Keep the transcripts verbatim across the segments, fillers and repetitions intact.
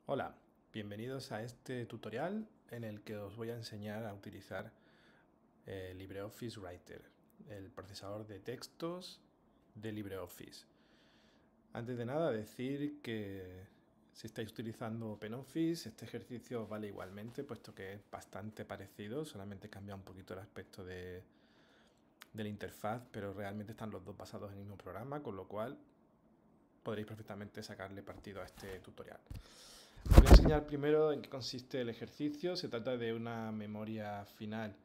Hola, bienvenidos a este tutorial en el que os voy a enseñar a utilizar eh, LibreOffice Writer, el procesador de textos de LibreOffice. Antes de nada, decir que si estáis utilizando OpenOffice, este ejercicio os vale igualmente, puesto que es bastante parecido, solamente cambia un poquito el aspecto de, de la interfaz, pero realmente están los dos basados en el mismo programa, con lo cual podréis perfectamente sacarle partido a este tutorial. Os voy a enseñar primero en qué consiste el ejercicio. Se trata de una memoria final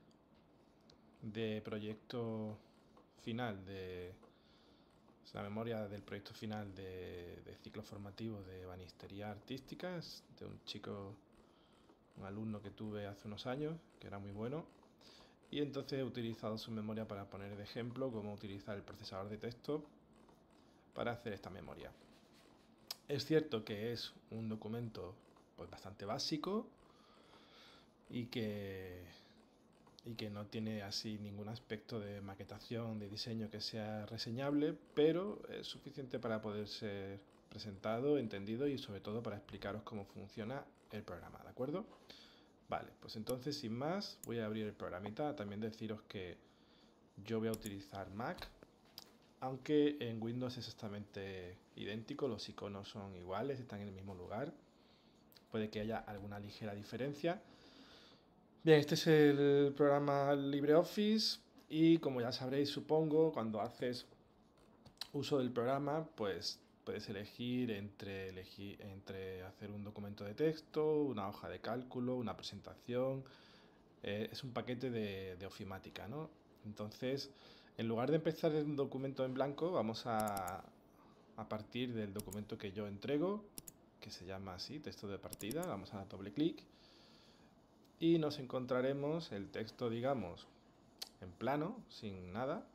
de proyecto final, de es la memoria del proyecto final de, de ciclo formativo de banistería artística. Es de un chico, un alumno que tuve hace unos años, que era muy bueno. Y entonces he utilizado su memoria para poner de ejemplo cómo utilizar el procesador de texto para hacer esta memoria. Es cierto que es un documento pues, bastante básico y que, y que no tiene así ningún aspecto de maquetación, de diseño que sea reseñable, pero es suficiente para poder ser presentado, entendido y sobre todo para explicaros cómo funciona el programa, ¿de acuerdo? Vale, pues entonces sin más voy a abrir el programita. También deciros que yo voy a utilizar Mac, aunque en Windows es exactamente idéntico, los iconos son iguales, están en el mismo lugar. Puede que haya alguna ligera diferencia. Bien, este es el programa LibreOffice y como ya sabréis, supongo, cuando haces uso del programa, pues puedes elegir entre, elegir entre hacer un documento de texto, una hoja de cálculo, una presentación. Eh, es un paquete de, de ofimática, ¿no? Entonces, en lugar de empezar un documento en blanco, vamos a, a partir del documento que yo entrego, que se llama así, texto de partida. Vamos a dar doble clic y nos encontraremos el texto, digamos, en plano, sin nada.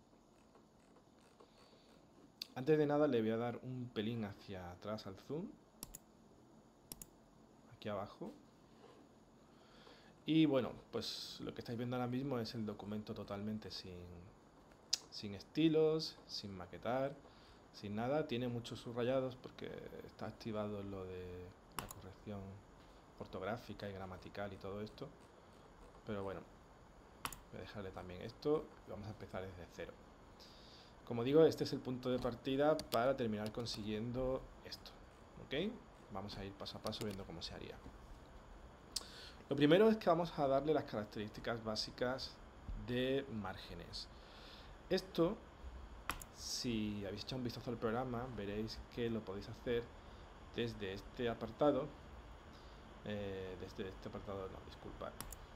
Antes de nada le voy a dar un pelín hacia atrás al zoom, aquí abajo. Y bueno, pues lo que estáis viendo ahora mismo es el documento totalmente sin, sin estilos, sin maquetar, sin nada. Tiene muchos subrayados porque está activado lo de la corrección ortográfica y gramatical y todo esto. Pero bueno, voy a dejarle también esto y vamos a empezar desde cero. Como digo, este es el punto de partida para terminar consiguiendo esto, ¿ok? Vamos a ir paso a paso viendo cómo se haría. Lo primero es que vamos a darle las características básicas de márgenes. Esto, si habéis echado un vistazo al programa, veréis que lo podéis hacer desde este apartado, eh, desde este apartado, no, disculpad.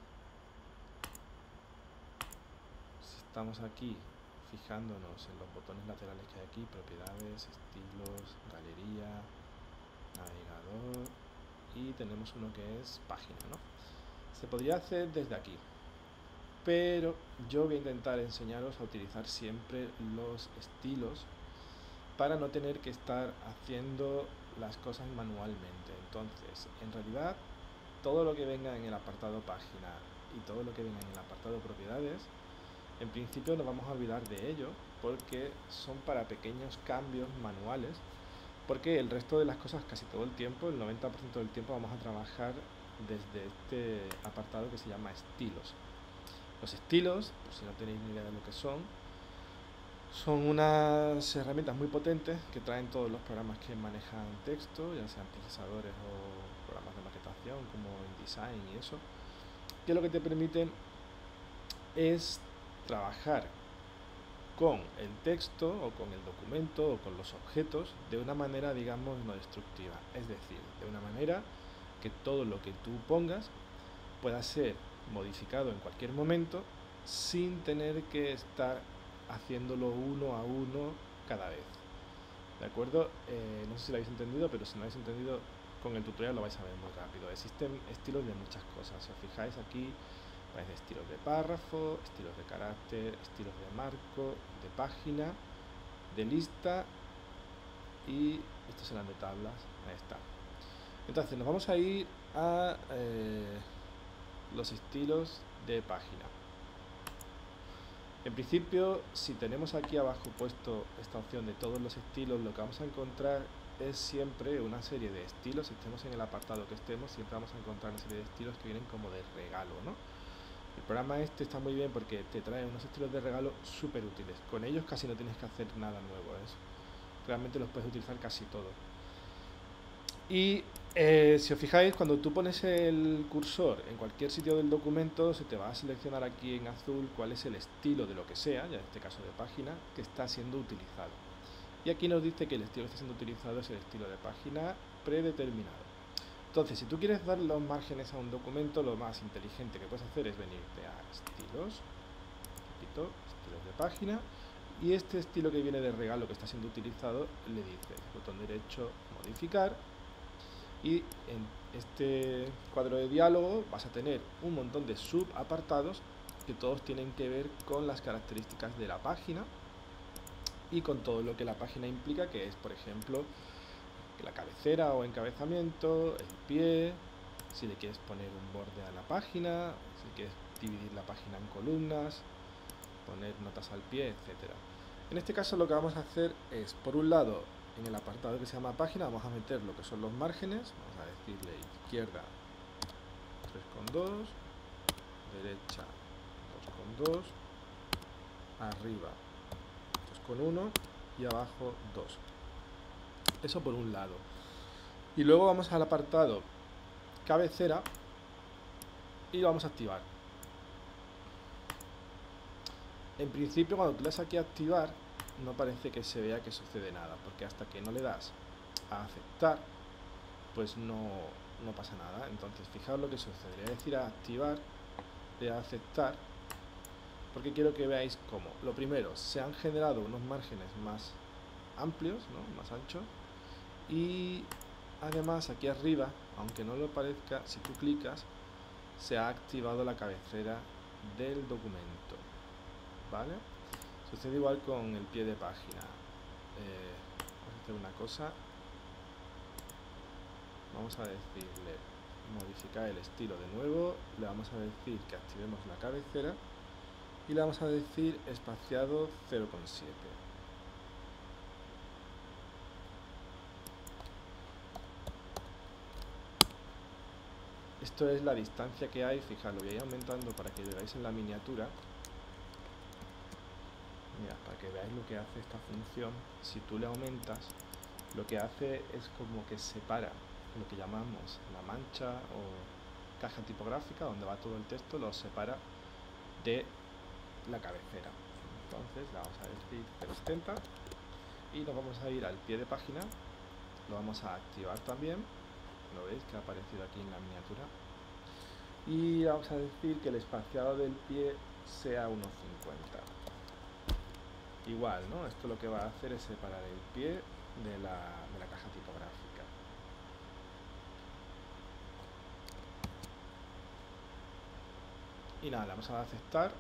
Si estamos aquí fijándonos en los botones laterales que hay aquí, propiedades, estilos, galería, navegador y tenemos uno que es página, ¿no? Se podría hacer desde aquí, pero yo voy a intentar enseñaros a utilizar siempre los estilos para no tener que estar haciendo las cosas manualmente. Entonces, en realidad, todo lo que venga en el apartado página y todo lo que venga en el apartado propiedades, en principio nos vamos a olvidar de ello porque son para pequeños cambios manuales, porque el resto de las cosas casi todo el tiempo, el noventa por ciento del tiempo vamos a trabajar desde este apartado que se llama estilos. Los estilos, por si no tenéis ni idea de lo que son, son unas herramientas muy potentes que traen todos los programas que manejan texto, ya sean procesadores o programas de maquetación como InDesign y eso, que lo que te permiten es trabajar con el texto o con el documento o con los objetos de una manera, digamos, no destructiva. Es decir, de una manera que todo lo que tú pongas pueda ser modificado en cualquier momento sin tener que estar haciéndolo uno a uno cada vez. ¿De acuerdo? Eh, no sé si lo habéis entendido, pero si no lo habéis entendido, con el tutorial lo vais a ver muy rápido. Existen estilos de muchas cosas. Si os fijáis aquí, vais de estilos de párrafo, estilos de carácter, estilos de marco, de página, de lista y estos serán de tablas. Ahí está. Entonces nos vamos a ir a eh, los estilos de página. En principio, si tenemos aquí abajo puesto esta opción de todos los estilos, lo que vamos a encontrar es siempre una serie de estilos. Estemos en el apartado que estemos, siempre vamos a encontrar una serie de estilos que vienen como de regalo, ¿no? El programa este está muy bien porque te trae unos estilos de regalo súper útiles. Con ellos casi no tienes que hacer nada nuevo, ¿eh? Realmente los puedes utilizar casi todo. Y eh, si os fijáis, cuando tú pones el cursor en cualquier sitio del documento, se te va a seleccionar aquí en azul cuál es el estilo de lo que sea, ya en este caso de página, que está siendo utilizado. Y aquí nos dice que el estilo que está siendo utilizado es el estilo de página predeterminado. Entonces, si tú quieres dar los márgenes a un documento, lo más inteligente que puedes hacer es venirte a estilos, repito, estilos de página, y este estilo que viene de regalo que está siendo utilizado, le dices botón derecho, modificar, y en este cuadro de diálogo vas a tener un montón de subapartados que todos tienen que ver con las características de la página y con todo lo que la página implica, que es, por ejemplo, la cabecera o encabezamiento, el pie, si le quieres poner un borde a la página, si quieres dividir la página en columnas, poner notas al pie, etcétera. En este caso lo que vamos a hacer es, por un lado, en el apartado que se llama página, vamos a meter lo que son los márgenes, vamos a decirle izquierda tres coma dos, derecha dos coma dos, arriba dos coma uno y abajo dos. Eso por un lado. Y luego vamos al apartado cabecera y lo vamos a activar. En principio, cuando tú le das aquí a activar, no parece que se vea que sucede nada, porque hasta que no le das a aceptar, pues no, no pasa nada. Entonces, fijaos lo que sucede. Le voy a decir a activar, le voy a aceptar, porque quiero que veáis cómo. Lo primero, se han generado unos márgenes más amplios, ¿no? Más anchos. Y además aquí arriba, aunque no lo parezca, si tú clicas, se ha activado la cabecera del documento, ¿vale? Sucede igual con el pie de página. Eh, vamos a hacer una cosa. Vamos a decirle modificar el estilo de nuevo. Le vamos a decir que activemos la cabecera y le vamos a decir espaciado cero coma siete. Esto es la distancia que hay, fijaos, lo voy a ir aumentando para que lo veáis en la miniatura. Mira, para que veáis lo que hace esta función. Si tú le aumentas, lo que hace es como que separa lo que llamamos la mancha o caja tipográfica, donde va todo el texto, lo separa de la cabecera. Entonces le vamos a decir cero coma setenta y nos vamos a ir al pie de página, lo vamos a activar también. Lo veis que ha aparecido aquí en la miniatura. Y vamos a decir que el espaciado del pie sea uno coma cincuenta. Igual, ¿no? Esto lo que va a hacer es separar el pie de la, de la caja tipográfica. Y nada, le vamos a aceptar.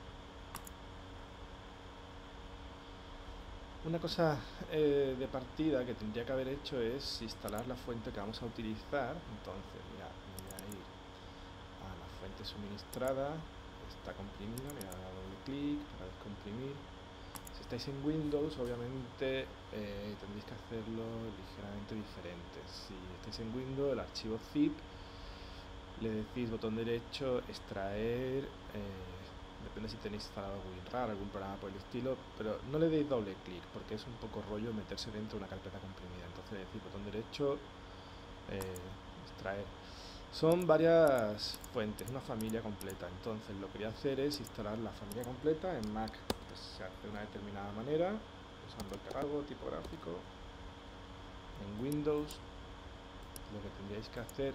Una cosa eh, de partida que tendría que haber hecho es instalar la fuente que vamos a utilizar. Entonces, mira, me voy a ir a la fuente suministrada. Está comprimida, le voy a dar doble clic para descomprimir. Si estáis en Windows, obviamente eh, tendréis que hacerlo ligeramente diferente. Si estáis en Windows, el archivo zip, le decís botón derecho, extraer. Eh, Depende si tenéis instalado WinRAR, algún programa por el estilo, pero no le deis doble clic porque es un poco rollo meterse dentro de una carpeta comprimida. Entonces le decís botón derecho, eh, extraer. Son varias fuentes, una familia completa. Entonces lo que voy a hacer es instalar la familia completa. En Mac pues, se hace de una determinada manera, usando el catálogo tipográfico. En Windows lo que tendríais que hacer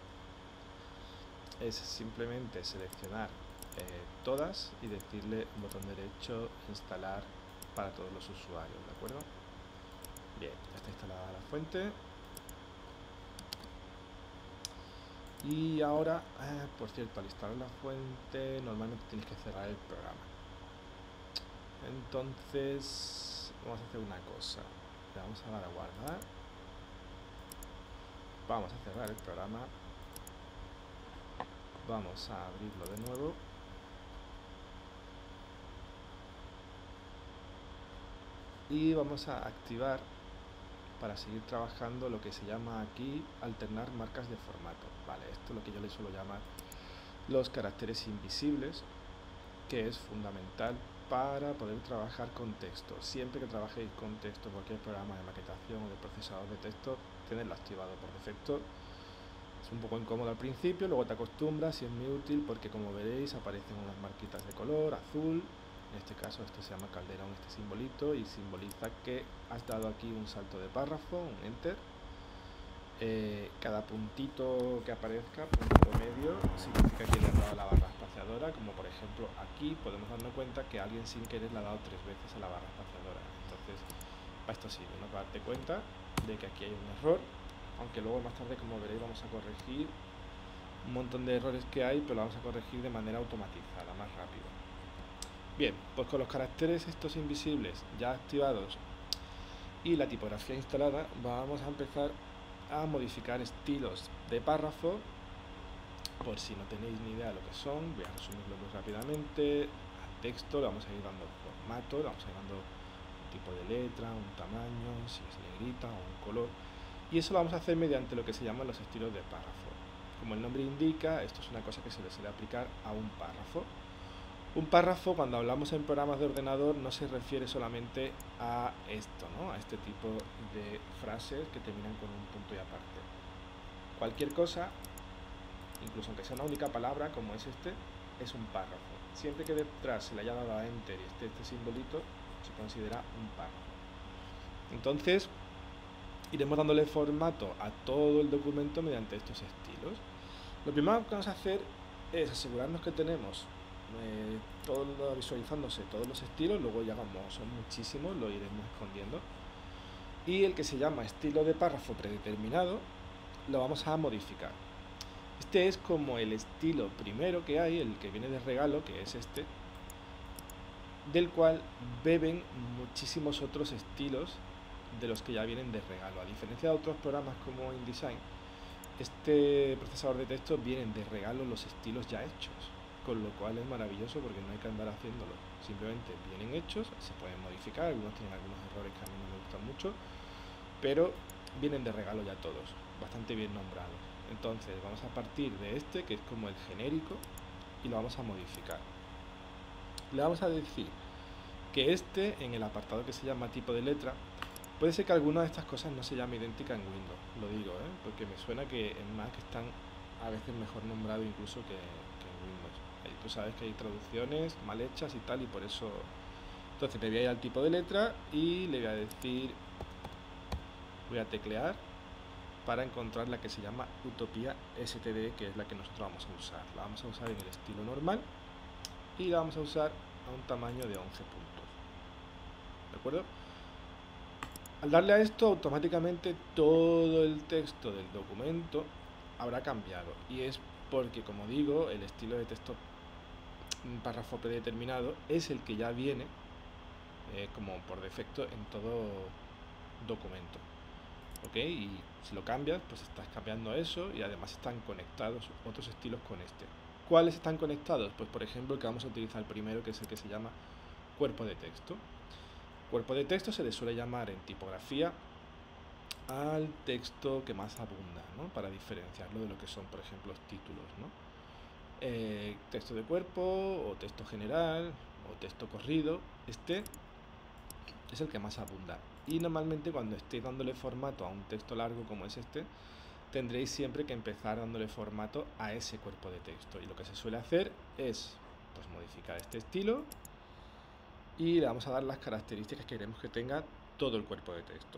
es simplemente seleccionar Eh, todas y decirle botón derecho instalar para todos los usuarios, ¿de acuerdo? Bien, ya está instalada la fuente. Y ahora, eh, por cierto, al instalar la fuente normalmente tienes que cerrar el programa. Entonces vamos a hacer una cosa, le vamos a dar a guardar, vamos a cerrar el programa, vamos a abrirlo de nuevo. Y vamos a activar para seguir trabajando lo que se llama aquí alternar marcas de formato. Vale, esto es lo que yo le suelo llamar los caracteres invisibles, que es fundamental para poder trabajar con texto. Siempre que trabajéis con texto, cualquier programa de maquetación o de procesador de texto, tenerlo activado por defecto. Es un poco incómodo al principio, luego te acostumbras y es muy útil porque, como veréis, aparecen unas marquitas de color azul. En este caso esto se llama calderón, este simbolito, y simboliza que has dado aquí un salto de párrafo, un enter. Eh, cada puntito que aparezca, punto medio, significa que le has dado a la barra espaciadora, como por ejemplo aquí podemos darnos cuenta que alguien sin querer le ha dado tres veces a la barra espaciadora. Entonces, para esto sirve, ¿no? Para darte cuenta de que aquí hay un error, aunque luego más tarde, como veréis, vamos a corregir un montón de errores que hay, pero lo vamos a corregir de manera automatizada, más rápido. Bien, pues con los caracteres estos invisibles ya activados y la tipografía instalada, vamos a empezar a modificar estilos de párrafo. Por si no tenéis ni idea de lo que son, voy a resumirlo muy rápidamente. Al texto le vamos a ir dando formato, le vamos a ir dando un tipo de letra, un tamaño, si es negrita o un color, y eso lo vamos a hacer mediante lo que se llaman los estilos de párrafo. Como el nombre indica, esto es una cosa que se le suele aplicar a un párrafo. Un párrafo, cuando hablamos en programas de ordenador, no se refiere solamente a esto, ¿no? A este tipo de frases que terminan con un punto y aparte. Cualquier cosa, incluso aunque sea una única palabra como es este, es un párrafo. Siempre que detrás se le haya dado a enter y esté este simbolito, se considera un párrafo. Entonces, iremos dándole formato a todo el documento mediante estos estilos. Lo primero que vamos a hacer es asegurarnos que tenemos eh, todo visualizándose todos los estilos. Luego ya, como son muchísimos, lo iremos escondiendo. Y el que se llama estilo de párrafo predeterminado lo vamos a modificar. Este es como el estilo primero que hay, el que viene de regalo, que es este, del cual beben muchísimos otros estilos de los que ya vienen de regalo. A diferencia de otros programas como InDesign, este procesador de texto vienen de regalo los estilos ya hechos, con lo cual es maravilloso porque no hay que andar haciéndolo. Simplemente vienen hechos, se pueden modificar, algunos tienen algunos errores que a mí no me gustan mucho, pero vienen de regalo ya todos, bastante bien nombrados. Entonces vamos a partir de este, que es como el genérico, y lo vamos a modificar. Le vamos a decir que este, en el apartado que se llama tipo de letra, puede ser que alguna de estas cosas no se llame idéntica en Windows, lo digo, ¿eh? Porque me suena que en Mac están a veces mejor nombrados incluso que, que en Windows. Ahí tú sabes que hay traducciones mal hechas y tal, y por eso... Entonces le voy a ir al tipo de letra y le voy a decir... Voy a teclear para encontrar la que se llama Utopía S T D, que es la que nosotros vamos a usar. La vamos a usar en el estilo normal y la vamos a usar a un tamaño de once puntos. ¿De acuerdo? Al darle a esto, automáticamente todo el texto del documento habrá cambiado, y es porque, como digo, el estilo de texto párrafo predeterminado es el que ya viene eh, como por defecto en todo documento. ¿Ok? Y si lo cambias, pues estás cambiando eso, y además están conectados otros estilos con este. ¿Cuáles están conectados? Pues por ejemplo el que vamos a utilizar primero, que es el que se llama cuerpo de texto. Cuerpo de texto se le suele llamar en tipografía al texto que más abunda, ¿no? Para diferenciarlo de lo que son, por ejemplo, los títulos, ¿no? Eh, texto de cuerpo, o texto general, o texto corrido. Este es el que más abunda. Y normalmente cuando estéis dándole formato a un texto largo como es este, tendréis siempre que empezar dándole formato a ese cuerpo de texto. Y lo que se suele hacer es, pues, modificar este estilo y le vamos a dar las características que queremos que tenga todo el cuerpo de texto.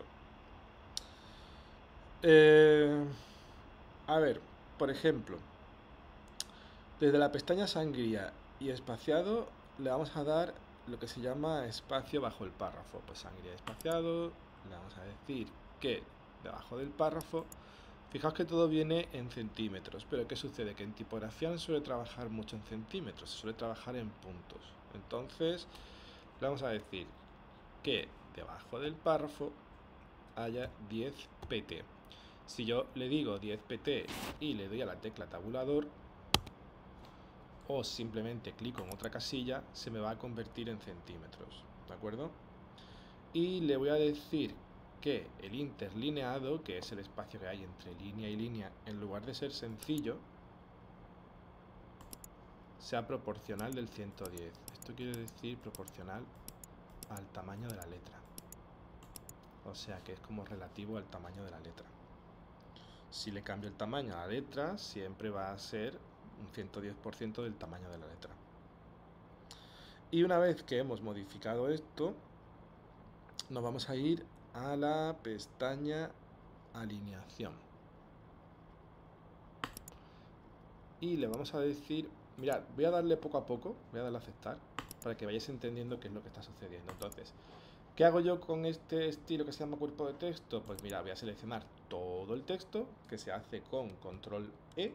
Eh, a ver, por ejemplo, desde la pestaña sangría y espaciado le vamos a dar lo que se llama espacio bajo el párrafo. Pues sangría y espaciado, le vamos a decir que debajo del párrafo, fijaos que todo viene en centímetros, pero ¿qué sucede? Que en tipografía no suele trabajar mucho en centímetros, se suele trabajar en puntos. Entonces le vamos a decir que debajo del párrafo haya diez P T. Si yo le digo diez P T y le doy a la tecla tabulador, o simplemente clico en otra casilla, se me va a convertir en centímetros, ¿de acuerdo? Y le voy a decir que el interlineado, que es el espacio que hay entre línea y línea, en lugar de ser sencillo, sea proporcional del ciento diez. Esto quiere decir proporcional al tamaño de la letra. O sea que es como relativo al tamaño de la letra. Si le cambio el tamaño a la letra, siempre va a ser un ciento diez por ciento del tamaño de la letra. Y una vez que hemos modificado esto, nos vamos a ir a la pestaña alineación. Y le vamos a decir, mirad, voy a darle poco a poco, voy a darle a aceptar, para que vayáis entendiendo qué es lo que está sucediendo. Entonces, ¿qué hago yo con este estilo que se llama cuerpo de texto? Pues mira, voy a seleccionar todo el texto, que se hace con control E.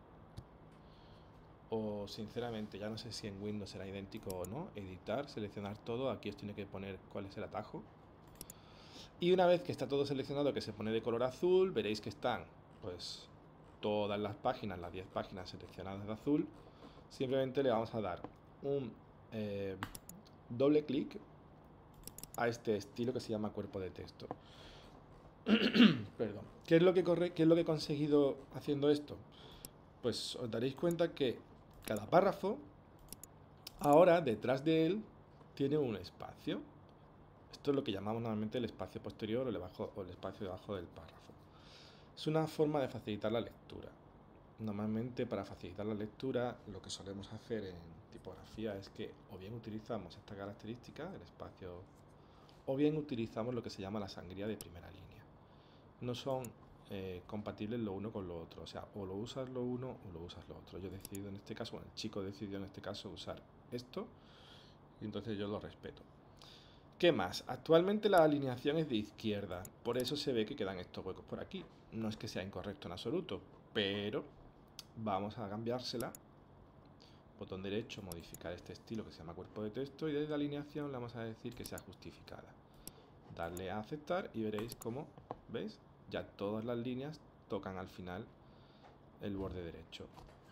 O sinceramente, ya no sé si en Windows será idéntico o no. Editar, seleccionar todo, aquí os tiene que poner cuál es el atajo. Y una vez que está todo seleccionado, que se pone de color azul, veréis que están pues todas las páginas, las diez páginas seleccionadas de azul. Simplemente le vamos a dar un eh, doble clic a este estilo que se llama cuerpo de texto. Perdón. ¿Qué es lo que corre, qué es lo que he conseguido haciendo esto? Pues os daréis cuenta que cada párrafo ahora detrás de él tiene un espacio. Esto es lo que llamamos normalmente el espacio posterior o el, bajo, o el espacio debajo del párrafo. Es una forma de facilitar la lectura. Normalmente para facilitar la lectura lo que solemos hacer en tipografía es que o bien utilizamos esta característica, el espacio, o bien utilizamos lo que se llama la sangría de primera línea. No son eh, compatibles lo uno con lo otro, o sea, o lo usas lo uno o lo usas lo otro. Yo he decidido en este caso, bueno, el chico decidió en este caso usar esto y entonces yo lo respeto. ¿Qué más? Actualmente la alineación es de izquierda, por eso se ve que quedan estos huecos por aquí. No es que sea incorrecto en absoluto, pero vamos a cambiársela. Botón derecho, modificar este estilo que se llama cuerpo de texto y desde alineación le vamos a decir que sea justificada. Darle a aceptar y veréis cómo, ¿veis? Ya todas las líneas tocan al final el borde derecho.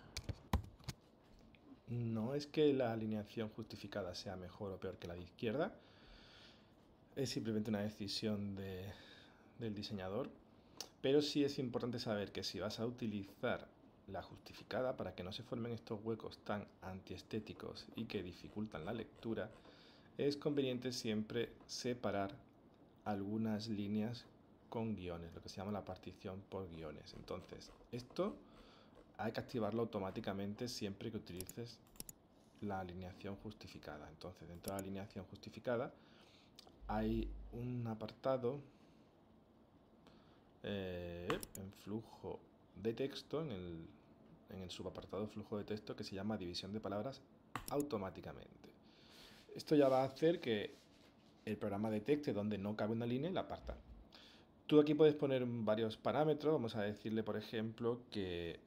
No es que la alineación justificada sea mejor o peor que la de izquierda, es simplemente una decisión de, del diseñador, pero sí es importante saber que si vas a utilizar la justificada para que no se formen estos huecos tan antiestéticos y que dificultan la lectura, es conveniente siempre separar algunas líneas con guiones, lo que se llama la partición por guiones. Entonces, esto hay que activarlo automáticamente siempre que utilices la alineación justificada. Entonces, dentro de la alineación justificada hay un apartado eh, en flujo de texto, en el, en el subapartado flujo de texto que se llama división de palabras automáticamente. Esto ya va a hacer que el programa detecte donde no cabe una línea y la aparta. Tú aquí puedes poner varios parámetros. Vamos a decirle, por ejemplo, que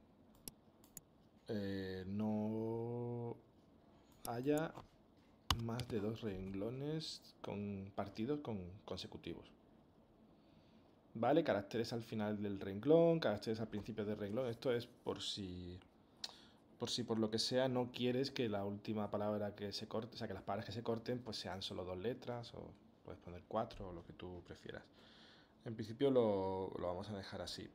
eh, no haya más de dos renglones compartidos con consecutivos. Vale, caracteres al final del renglón, caracteres al principio del renglón. Esto es por si, por si por lo que sea no quieres que la última palabra que se corte, o sea, que las palabras que se corten pues sean solo dos letras, o puedes poner cuatro o lo que tú prefieras. En principio lo, lo vamos a dejar así.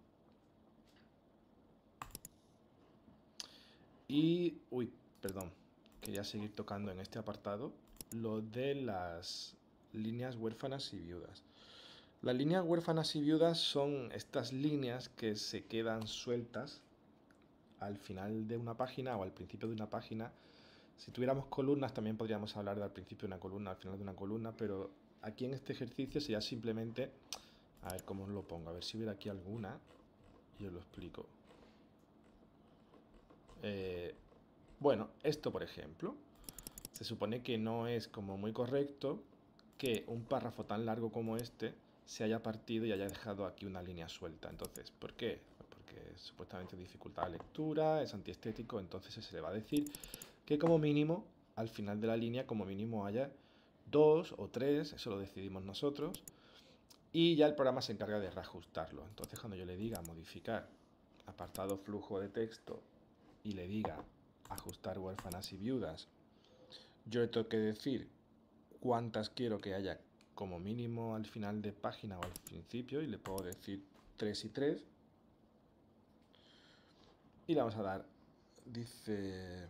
Y, uy, perdón, quería seguir tocando en este apartado lo de las líneas huérfanas y viudas. Las líneas huérfanas y viudas son estas líneas que se quedan sueltas al final de una página o al principio de una página. Si tuviéramos columnas también podríamos hablar de al principio de una columna, al final de una columna, pero aquí en este ejercicio sería simplemente, a ver cómo os lo pongo, a ver si hubiera aquí alguna y os lo explico. Eh, bueno, esto por ejemplo, se supone que no es como muy correcto que un párrafo tan largo como este se haya partido y haya dejado aquí una línea suelta. Entonces, ¿por qué? Pues porque supuestamente dificulta la lectura, es antiestético, entonces se le va a decir que como mínimo, al final de la línea, como mínimo haya dos o tres, eso lo decidimos nosotros, y ya el programa se encarga de reajustarlo. Entonces, cuando yo le diga modificar apartado flujo de texto y le diga ajustar huérfanas y viudas, yo le tengo que decir cuántas quiero que haya como mínimo al final de página o al principio y le puedo decir tres y tres. Y le vamos a dar, dice,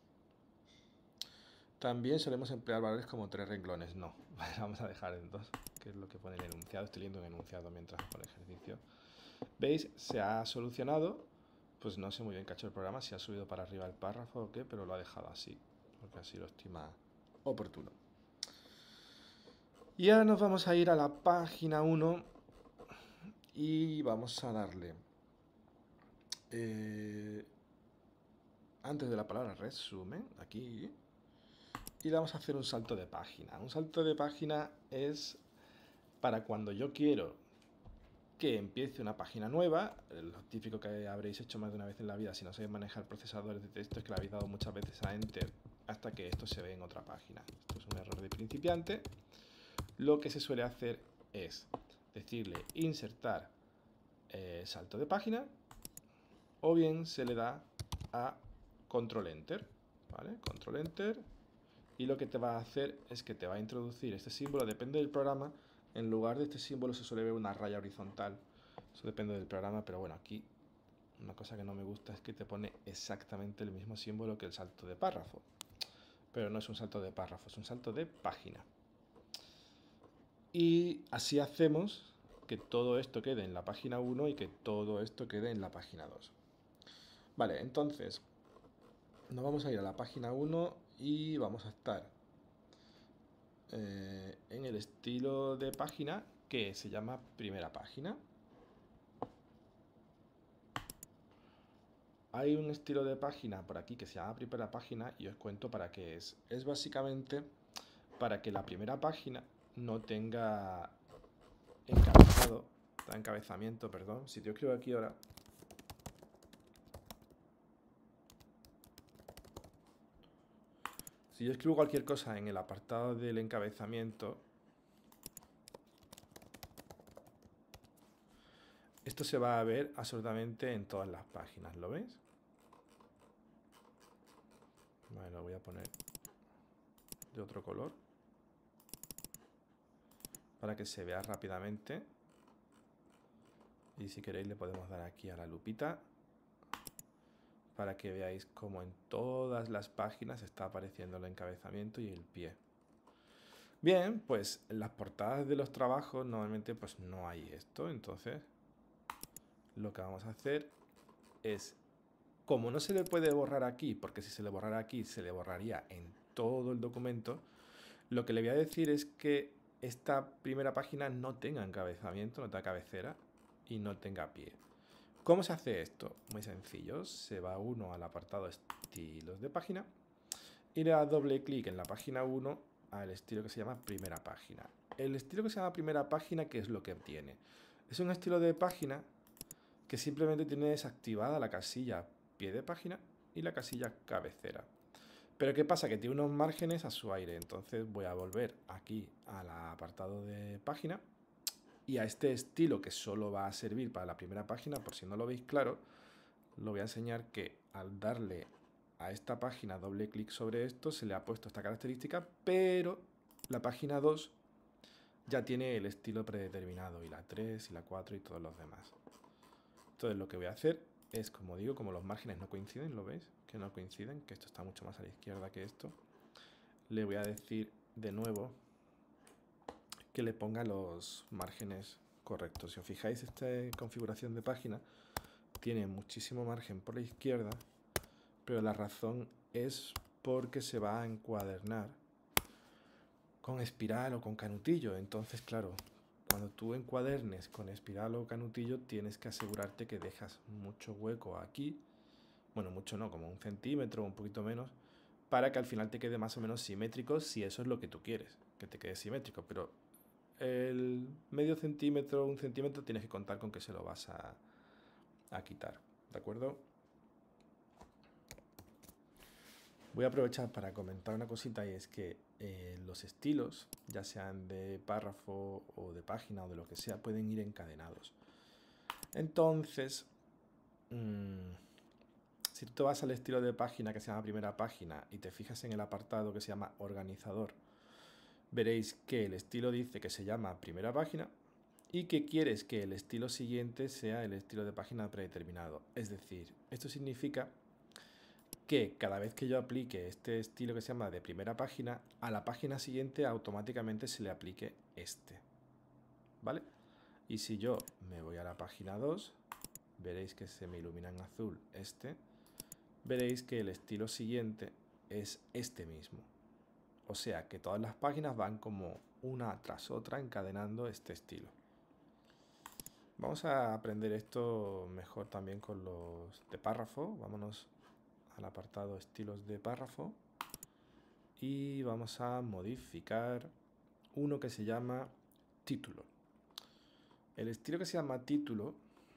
también solemos emplear valores como tres renglones. No, vamos a dejar en dos, que es lo que pone el enunciado. Estoy leyendo un enunciado mientras hago el ejercicio. ¿Veis? Se ha solucionado. Pues no sé muy bien qué ha hecho el programa, si ha subido para arriba el párrafo o qué, pero lo ha dejado así, porque así lo estima oportuno. Y ahora nos vamos a ir a la página uno y vamos a darle, eh, antes de la palabra resumen, aquí, y le vamos a hacer un salto de página. Un salto de página es para cuando yo quiero que empiece una página nueva. Lo típico que habréis hecho más de una vez en la vida si no sabéis manejar procesadores de texto es que le habéis dado muchas veces a Enter hasta que esto se ve en otra página. Esto es un error de principiante. Lo que se suele hacer es decirle insertar eh, salto de página, o bien se le da a control enter, ¿vale? Control enter, y lo que te va a hacer es que te va a introducir este símbolo. Depende del programa. En lugar de este símbolo se suele ver una raya horizontal. Eso depende del programa, pero bueno, aquí una cosa que no me gusta es que te pone exactamente el mismo símbolo que el salto de párrafo. Pero no es un salto de párrafo, es un salto de página. Y así hacemos que todo esto quede en la página uno y que todo esto quede en la página dos. Vale, entonces nos vamos a ir a la página uno y vamos a estar eh, en el estilo de página que se llama primera página. Hay un estilo de página por aquí que se llama primera página y os cuento para qué es. Es básicamente para que la primera página no tenga encabezado, encabezamiento, perdón. Si yo escribo aquí ahora, si yo escribo cualquier cosa en el apartado del encabezamiento, esto se va a ver absolutamente en todas las páginas, ¿lo veis? Vale, lo voy a poner de otro color para que se vea rápidamente. Y si queréis le podemos dar aquí a la lupita para que veáis cómo en todas las páginas está apareciendo el encabezamiento y el pie. Bien, pues en las portadas de los trabajos normalmente pues no hay esto. Entonces lo que vamos a hacer es, como no se le puede borrar aquí, porque si se le borrara aquí se le borraría en todo el documento, lo que le voy a decir es que esta primera página no tenga encabezamiento, no tenga cabecera y no tenga pie. ¿Cómo se hace esto? Muy sencillo. Se va uno al apartado estilos de página y le da doble clic en la página uno al estilo que se llama primera página. El estilo que se llama primera página, ¿qué es lo que tiene? Es un estilo de página que simplemente tiene desactivada la casilla pie de página y la casilla cabecera. Pero ¿qué pasa? Que tiene unos márgenes a su aire. Entonces voy a volver aquí al apartado de página y a este estilo que solo va a servir para la primera página, por si no lo veis claro, lo voy a enseñar que al darle a esta página doble clic sobre esto se le ha puesto esta característica, pero la página dos ya tiene el estilo predeterminado y la tres y la cuatro y todos los demás. Entonces lo que voy a hacer es, como digo, como los márgenes no coinciden, ¿lo veis? Que no coinciden, que esto está mucho más a la izquierda que esto. Le voy a decir de nuevo que le ponga los márgenes correctos. Si os fijáis, esta configuración de página tiene muchísimo margen por la izquierda, pero la razón es porque se va a encuadernar con espiral o con canutillo. Entonces, claro, cuando tú encuadernes con espiral o canutillo, tienes que asegurarte que dejas mucho hueco aquí. Bueno, mucho no, como un centímetro o un poquito menos, para que al final te quede más o menos simétrico, si eso es lo que tú quieres, que te quede simétrico. Pero el medio centímetro, un centímetro, tienes que contar con que se lo vas a, a quitar, ¿de acuerdo? Voy a aprovechar para comentar una cosita, y es que eh, los estilos, ya sean de párrafo o de página o de lo que sea, pueden ir encadenados. Entonces, mmm, si tú te vas al estilo de página que se llama primera página y te fijas en el apartado que se llama organizador, veréis que el estilo dice que se llama primera página y que quieres que el estilo siguiente sea el estilo de página predeterminado. Es decir, esto significa que cada vez que yo aplique este estilo que se llama de primera página, a la página siguiente automáticamente se le aplique este. ¿Vale? Y si yo me voy a la página dos, veréis que se me ilumina en azul este, veréis que el estilo siguiente es este mismo. O sea que todas las páginas van como una tras otra encadenando este estilo. Vamos a aprender esto mejor también con los de párrafo. Vámonos al apartado estilos de párrafo y vamos a modificar uno que se llama título. El estilo que se llama título,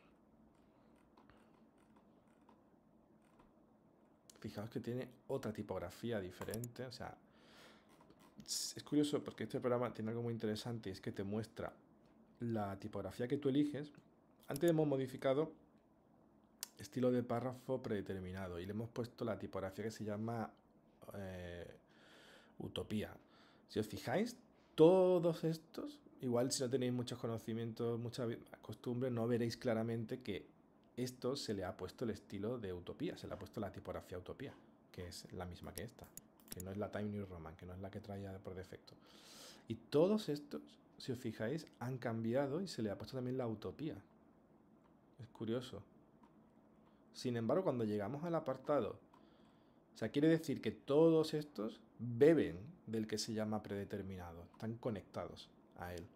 fijaos que tiene otra tipografía diferente. O sea, es curioso porque este programa tiene algo muy interesante y es que te muestra la tipografía que tú eliges. Antes hemos modificado estilo de párrafo predeterminado y le hemos puesto la tipografía que se llama eh, Utopía. Si os fijáis, todos estos, igual si no tenéis muchos conocimientos, mucha costumbre, no veréis claramente que esto se le ha puesto el estilo de Utopía, se le ha puesto la tipografía Utopía, que es la misma que esta, que no es la Times New Roman, que no es la que traía por defecto. Y todos estos, si os fijáis, han cambiado y se le ha puesto también la Utopía. Es curioso. Sin embargo, cuando llegamos al apartado, o sea, quiere decir que todos estos beben del que se llama predeterminado, están conectados a él.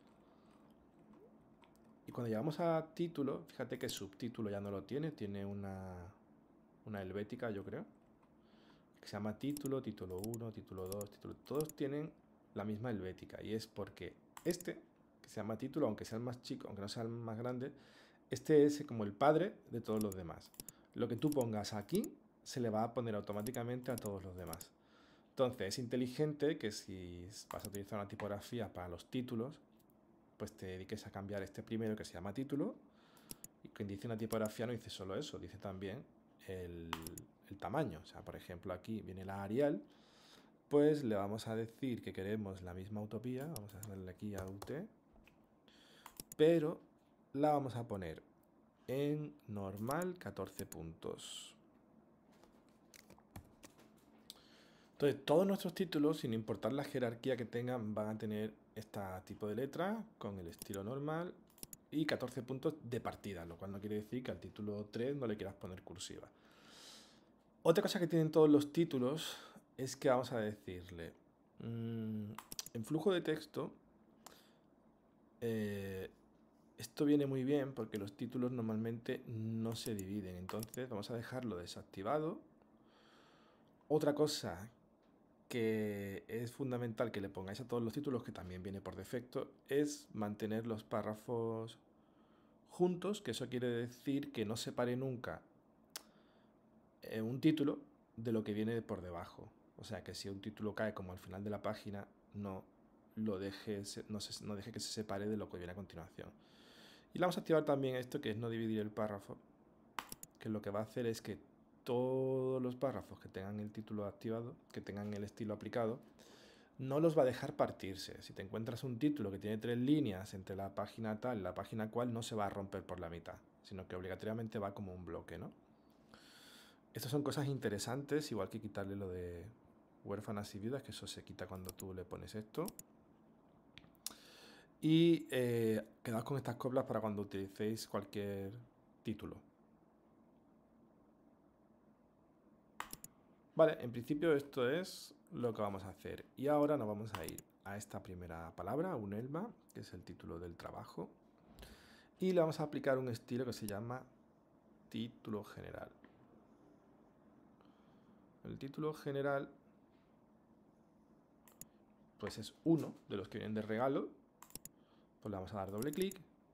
Y cuando llegamos a título, fíjate que subtítulo ya no lo tiene, tiene una, una helvética, yo creo, que se llama título, título uno, título dos, título... Todos tienen la misma helvética y es porque este, que se llama título, aunque sea el más chico, aunque no sea el más grande, este es como el padre de todos los demás. Lo que tú pongas aquí se le va a poner automáticamente a todos los demás. Entonces es inteligente que si vas a utilizar una tipografía para los títulos, pues te dediques a cambiar este primero que se llama título. Y quien dice una tipografía no dice solo eso, dice también el, el tamaño. O sea, por ejemplo, aquí viene la Arial, pues le vamos a decir que queremos la misma Utopía. Vamos a darle aquí a U T, pero la vamos a poner en normal catorce puntos. Entonces, todos nuestros títulos, sin importar la jerarquía que tengan, van a tener este tipo de letra con el estilo normal y catorce puntos de partida, lo cual no quiere decir que al título tres no le quieras poner cursiva. Otra cosa que tienen todos los títulos es que vamos a decirle, mmm, en flujo de texto, eh, esto viene muy bien porque los títulos normalmente no se dividen, entonces vamos a dejarlo desactivado. Otra cosa que es fundamental que le pongáis a todos los títulos, que también viene por defecto, es mantener los párrafos juntos, que eso quiere decir que no separe nunca un título de lo que viene por debajo. O sea, que si un título cae como al final de la página, no lo deje, no, se, no deje que se separe de lo que viene a continuación. Y le vamos a activar también esto, que es no dividir el párrafo, que lo que va a hacer es que todos los párrafos que tengan el título activado, que tengan el estilo aplicado, no los va a dejar partirse. Si te encuentras un título que tiene tres líneas entre la página tal y la página cual, no se va a romper por la mitad, sino que obligatoriamente va como un bloque, ¿no? Estas son cosas interesantes, igual que quitarle lo de huérfanas y viudas, que eso se quita cuando tú le pones esto. Y eh, quedaos con estas coplas para cuando utilicéis cualquier título. Vale, en principio esto es lo que vamos a hacer. Y ahora nos vamos a ir a esta primera palabra, unelma, que es el título del trabajo. Y le vamos a aplicar un estilo que se llama título general. El título general pues es uno de los que vienen de regalo. Pues le vamos a dar doble clic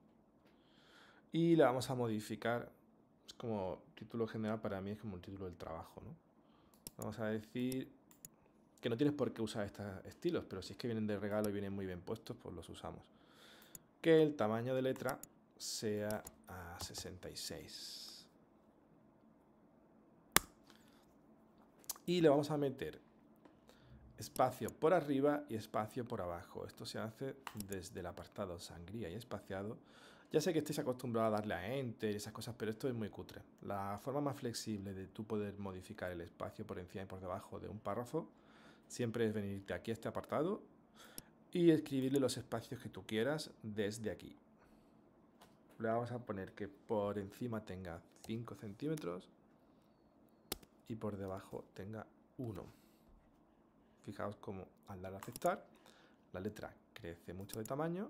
y le vamos a modificar. Es como título general, para mí es como el título del trabajo, ¿no? Vamos a decir que no tienes por qué usar estos estilos, pero si es que vienen de regalo y vienen muy bien puestos, pues los usamos. Que el tamaño de letra sea a sesenta y seis. Y le vamos a meter espacio por arriba y espacio por abajo. Esto se hace desde el apartado sangría y espaciado. Ya sé que estáis acostumbrados a darle a Enter y esas cosas, pero esto es muy cutre. La forma más flexible de tú poder modificar el espacio por encima y por debajo de un párrafo siempre es venirte aquí a este apartado y escribirle los espacios que tú quieras desde aquí. Le vamos a poner que por encima tenga cinco centímetros y por debajo tenga uno. Fijaos cómo al dar a aceptar, la letra crece mucho de tamaño.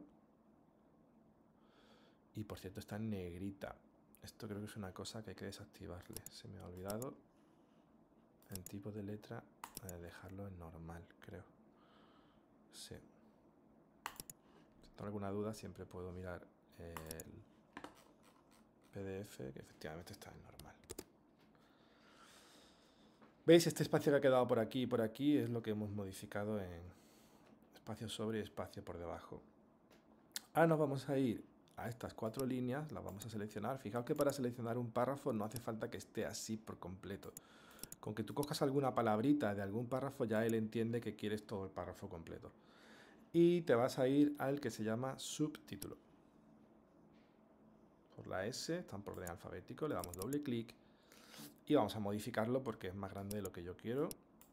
Y por cierto está en negrita. Esto creo que es una cosa que hay que desactivarle. Se me ha olvidado. En tipo de letra, eh, dejarlo en normal, creo. Sí. Si tengo alguna duda, siempre puedo mirar el P D F, que efectivamente está en normal. ¿Veis? Este espacio que ha quedado por aquí y por aquí es lo que hemos modificado en espacio sobre y espacio por debajo. Ahora nos vamos a ir a estas cuatro líneas, las vamos a seleccionar. Fijaos que para seleccionar un párrafo no hace falta que esté así por completo. Con que tú cojas alguna palabrita de algún párrafo, ya él entiende que quieres todo el párrafo completo. Y te vas a ir al que se llama subtítulo. Por la S, están por orden alfabético, le damos doble clic y vamos a modificarlo porque es más grande de lo que yo quiero.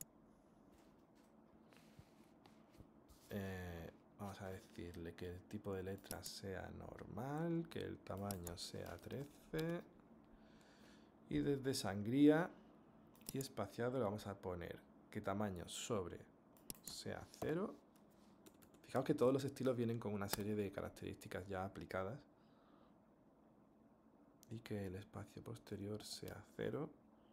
Eh, vamos a decirle que el tipo de letra sea normal, que el tamaño sea trece y desde sangría y espaciado le vamos a poner que tamaño sobre sea cero. Fijaos que todos los estilos vienen con una serie de características ya aplicadas. Y que el espacio posterior sea cero.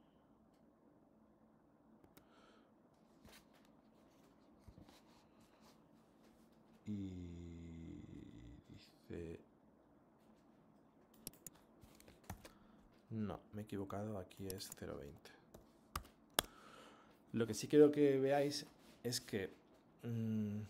Y dice... No, me he equivocado, aquí es cero coma veinte. Lo que sí quiero que veáis es que... Mmm,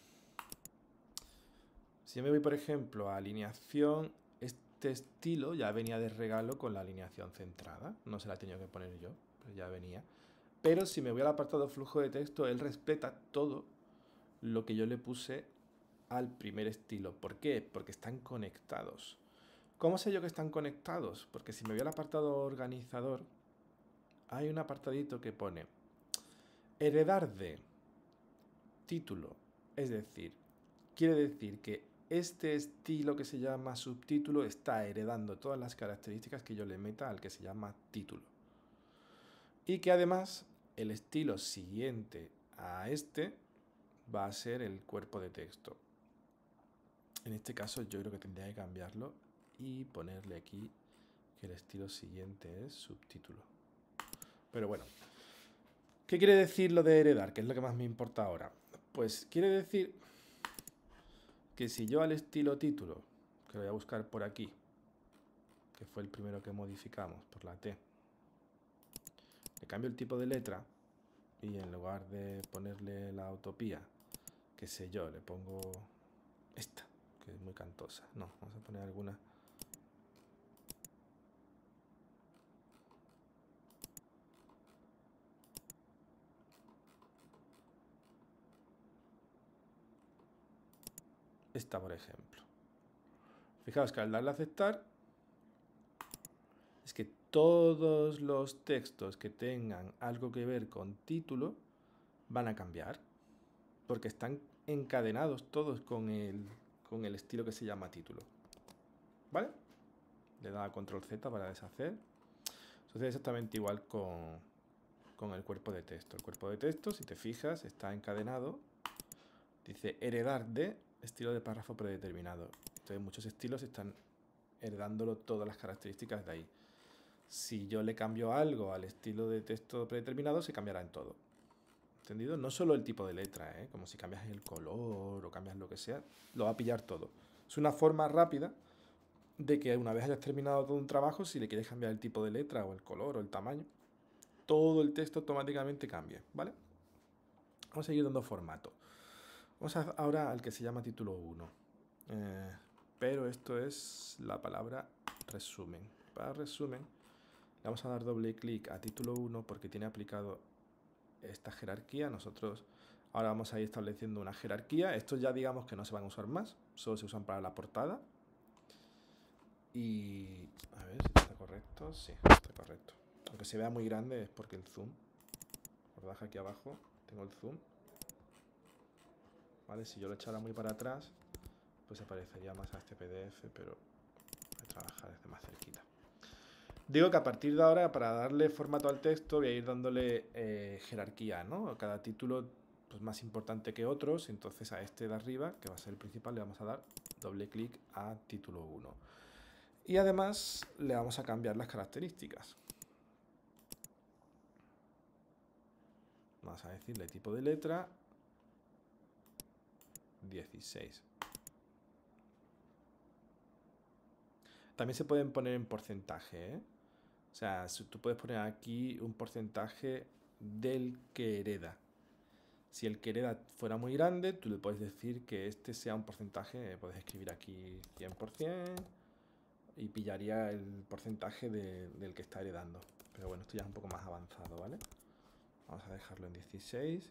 si yo me voy, por ejemplo, a alineación, este estilo ya venía de regalo con la alineación centrada. No se la he tenido que poner yo, pero ya venía. Pero si me voy al apartado flujo de texto, él respeta todo lo que yo le puse al primer estilo. ¿Por qué? Porque están conectados. ¿Cómo sé yo que están conectados? Porque si me voy al apartado organizador, hay un apartadito que pone heredar de título. Es decir, quiere decir que este estilo que se llama subtítulo está heredando todas las características que yo le meta al que se llama título. Y que además el estilo siguiente a este va a ser el cuerpo de texto. En este caso yo creo que tendría que cambiarlo y ponerle aquí que el estilo siguiente es subtítulo. Pero bueno, ¿qué quiere decir lo de heredar? Que es lo que más me importa ahora. Pues quiere decir que si yo al estilo título, que lo voy a buscar por aquí, que fue el primero que modificamos por la T, le cambio el tipo de letra y en lugar de ponerle la utopía, qué sé yo, le pongo esta, que es muy cantosa. No, vamos a poner alguna. Esta, por ejemplo. Fijaos que al darle a aceptar, es que todos los textos que tengan algo que ver con título van a cambiar, porque están encadenados todos con el, con el estilo que se llama título. ¿Vale? Le da control Z para deshacer. Sucede exactamente igual con, con el cuerpo de texto. El cuerpo de texto, si te fijas, está encadenado. Dice heredar de estilo de párrafo predeterminado. Entonces muchos estilos están heredándolo todas las características de ahí. Si yo le cambio algo al estilo de texto predeterminado, se cambiará en todo. ¿Entendido? No solo el tipo de letra, ¿eh? Como si cambias el color o cambias lo que sea, lo va a pillar todo. Es una forma rápida de que una vez hayas terminado todo un trabajo, si le quieres cambiar el tipo de letra o el color o el tamaño, todo el texto automáticamente cambia, ¿vale? Vamos a seguir dando formato. Vamos a, ahora al que se llama título uno. Eh, pero esto es la palabra resumen. Para resumen, le vamos a dar doble clic a título uno porque tiene aplicado esta jerarquía. Nosotros Ahora vamos a ir estableciendo una jerarquía. Estos ya digamos que no se van a usar más, solo se usan para la portada. Y a ver si está correcto. Sí, está correcto. Aunque se vea muy grande es porque el zoom. Recordad que aquí abajo tengo el zoom. Vale, si yo lo echara muy para atrás, pues aparecería más a este P D F, pero voy a trabajar desde más cerquita. Digo que a partir de ahora, para darle formato al texto, voy a ir dándole eh, jerarquía, ¿no? Cada título pues, más importante que otros, entonces a este de arriba, que va a ser el principal, le vamos a dar doble clic a título uno. Y además le vamos a cambiar las características. Vamos a decirle tipo de letra dieciséis. También se pueden poner en porcentaje, ¿eh? O sea, tú puedes poner aquí un porcentaje del que hereda. Si el que hereda fuera muy grande, tú le puedes decir que este sea un porcentaje, puedes escribir aquí cien por cien y pillaría el porcentaje de, del que está heredando. Pero bueno, esto ya es un poco más avanzado, ¿vale? Vamos a dejarlo en dieciséis.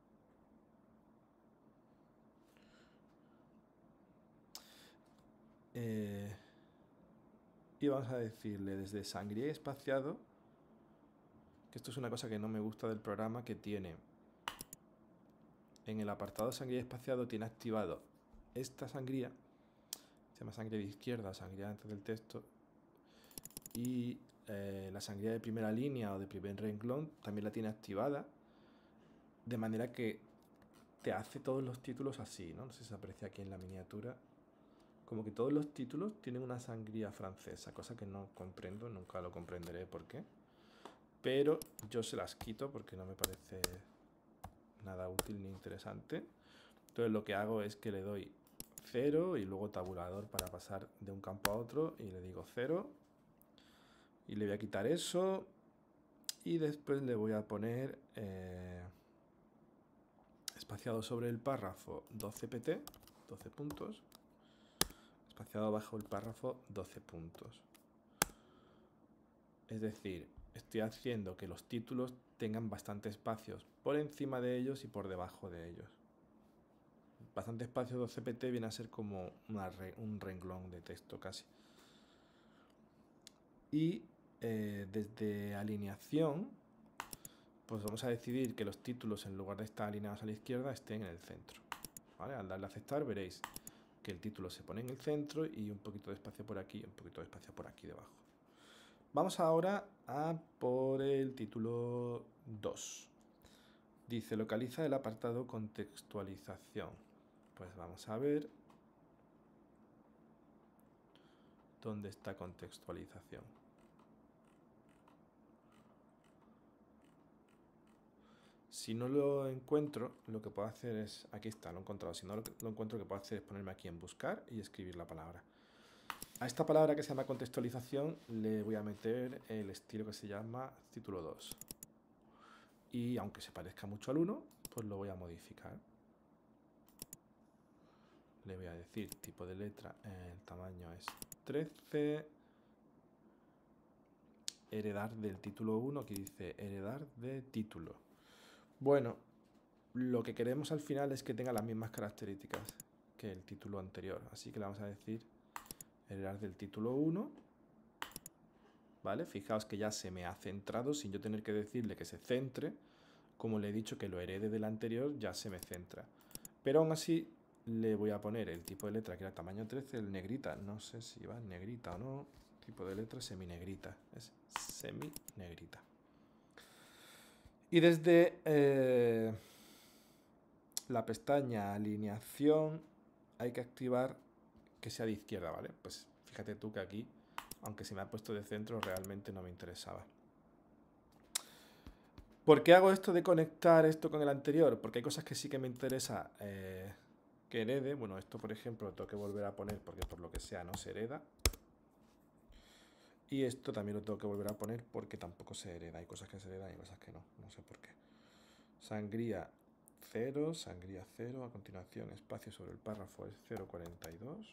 Eh, y vamos a decirle desde sangría y espaciado, que esto es una cosa que no me gusta del programa, que tiene en el apartado sangría y espaciado, tiene activado esta sangría, se llama sangría de izquierda, sangría antes del texto, y eh, la sangría de primera línea o de primer renglón también la tiene activada, de manera que te hace todos los títulos así, ¿no? No sé si se aprecia aquí en la miniatura. Como que todos los títulos tienen una sangría francesa, cosa que no comprendo, nunca lo comprenderé por qué. Pero yo se las quito porque no me parece nada útil ni interesante. Entonces lo que hago es que le doy cero y luego tabulador para pasar de un campo a otro y le digo cero. Y le voy a quitar eso y después le voy a poner eh, espaciado sobre el párrafo doce P T, doce puntos. Espaciado bajo el párrafo doce puntos. Es decir, estoy haciendo que los títulos tengan bastante espacios por encima de ellos y por debajo de ellos. Bastante espacio doce P T viene a ser como una re, un renglón de texto casi. Y eh, desde alineación, pues vamos a decidir que los títulos, en lugar de estar alineados a la izquierda, estén en el centro. ¿Vale? Al darle a aceptar veréis que el título se pone en el centro y un poquito de espacio por aquí y un poquito de espacio por aquí debajo. Vamos ahora a por el título dos. Dice, localiza el apartado contextualización. Pues vamos a ver dónde está contextualización. Si no lo encuentro, lo que puedo hacer es, aquí está, lo he encontrado. Si no lo, lo encuentro, lo que puedo hacer es ponerme aquí en buscar y escribir la palabra. A esta palabra que se llama contextualización le voy a meter el estilo que se llama título dos. Y aunque se parezca mucho al uno, pues lo voy a modificar. Le voy a decir tipo de letra, el tamaño es trece. Heredar del título uno, aquí dice heredar de título. Bueno, lo que queremos al final es que tenga las mismas características que el título anterior. Así que le vamos a decir heredar del título uno. ¿Vale? Fijaos que ya se me ha centrado sin yo tener que decirle que se centre. Como le he dicho que lo herede del anterior, ya se me centra. Pero aún así le voy a poner el tipo de letra que era tamaño trece, el negrita. No sé si va en negrita o no. Tipo de letra semi-negrita. Es semi-negrita. Y desde eh, la pestaña alineación hay que activar que sea de izquierda, ¿vale? Pues fíjate tú que aquí, aunque se me ha puesto de centro, realmente no me interesaba. ¿Por qué hago esto de conectar esto con el anterior? Porque hay cosas que sí que me interesa eh, que herede. Bueno, esto por ejemplo lo tengo que volver a poner porque por lo que sea no se hereda. Y esto también lo tengo que volver a poner porque tampoco se hereda. Hay cosas que se heredan y hay cosas que no. No sé por qué. Sangría cero, sangría cero. A continuación, espacio sobre el párrafo es cero coma cuarenta y dos.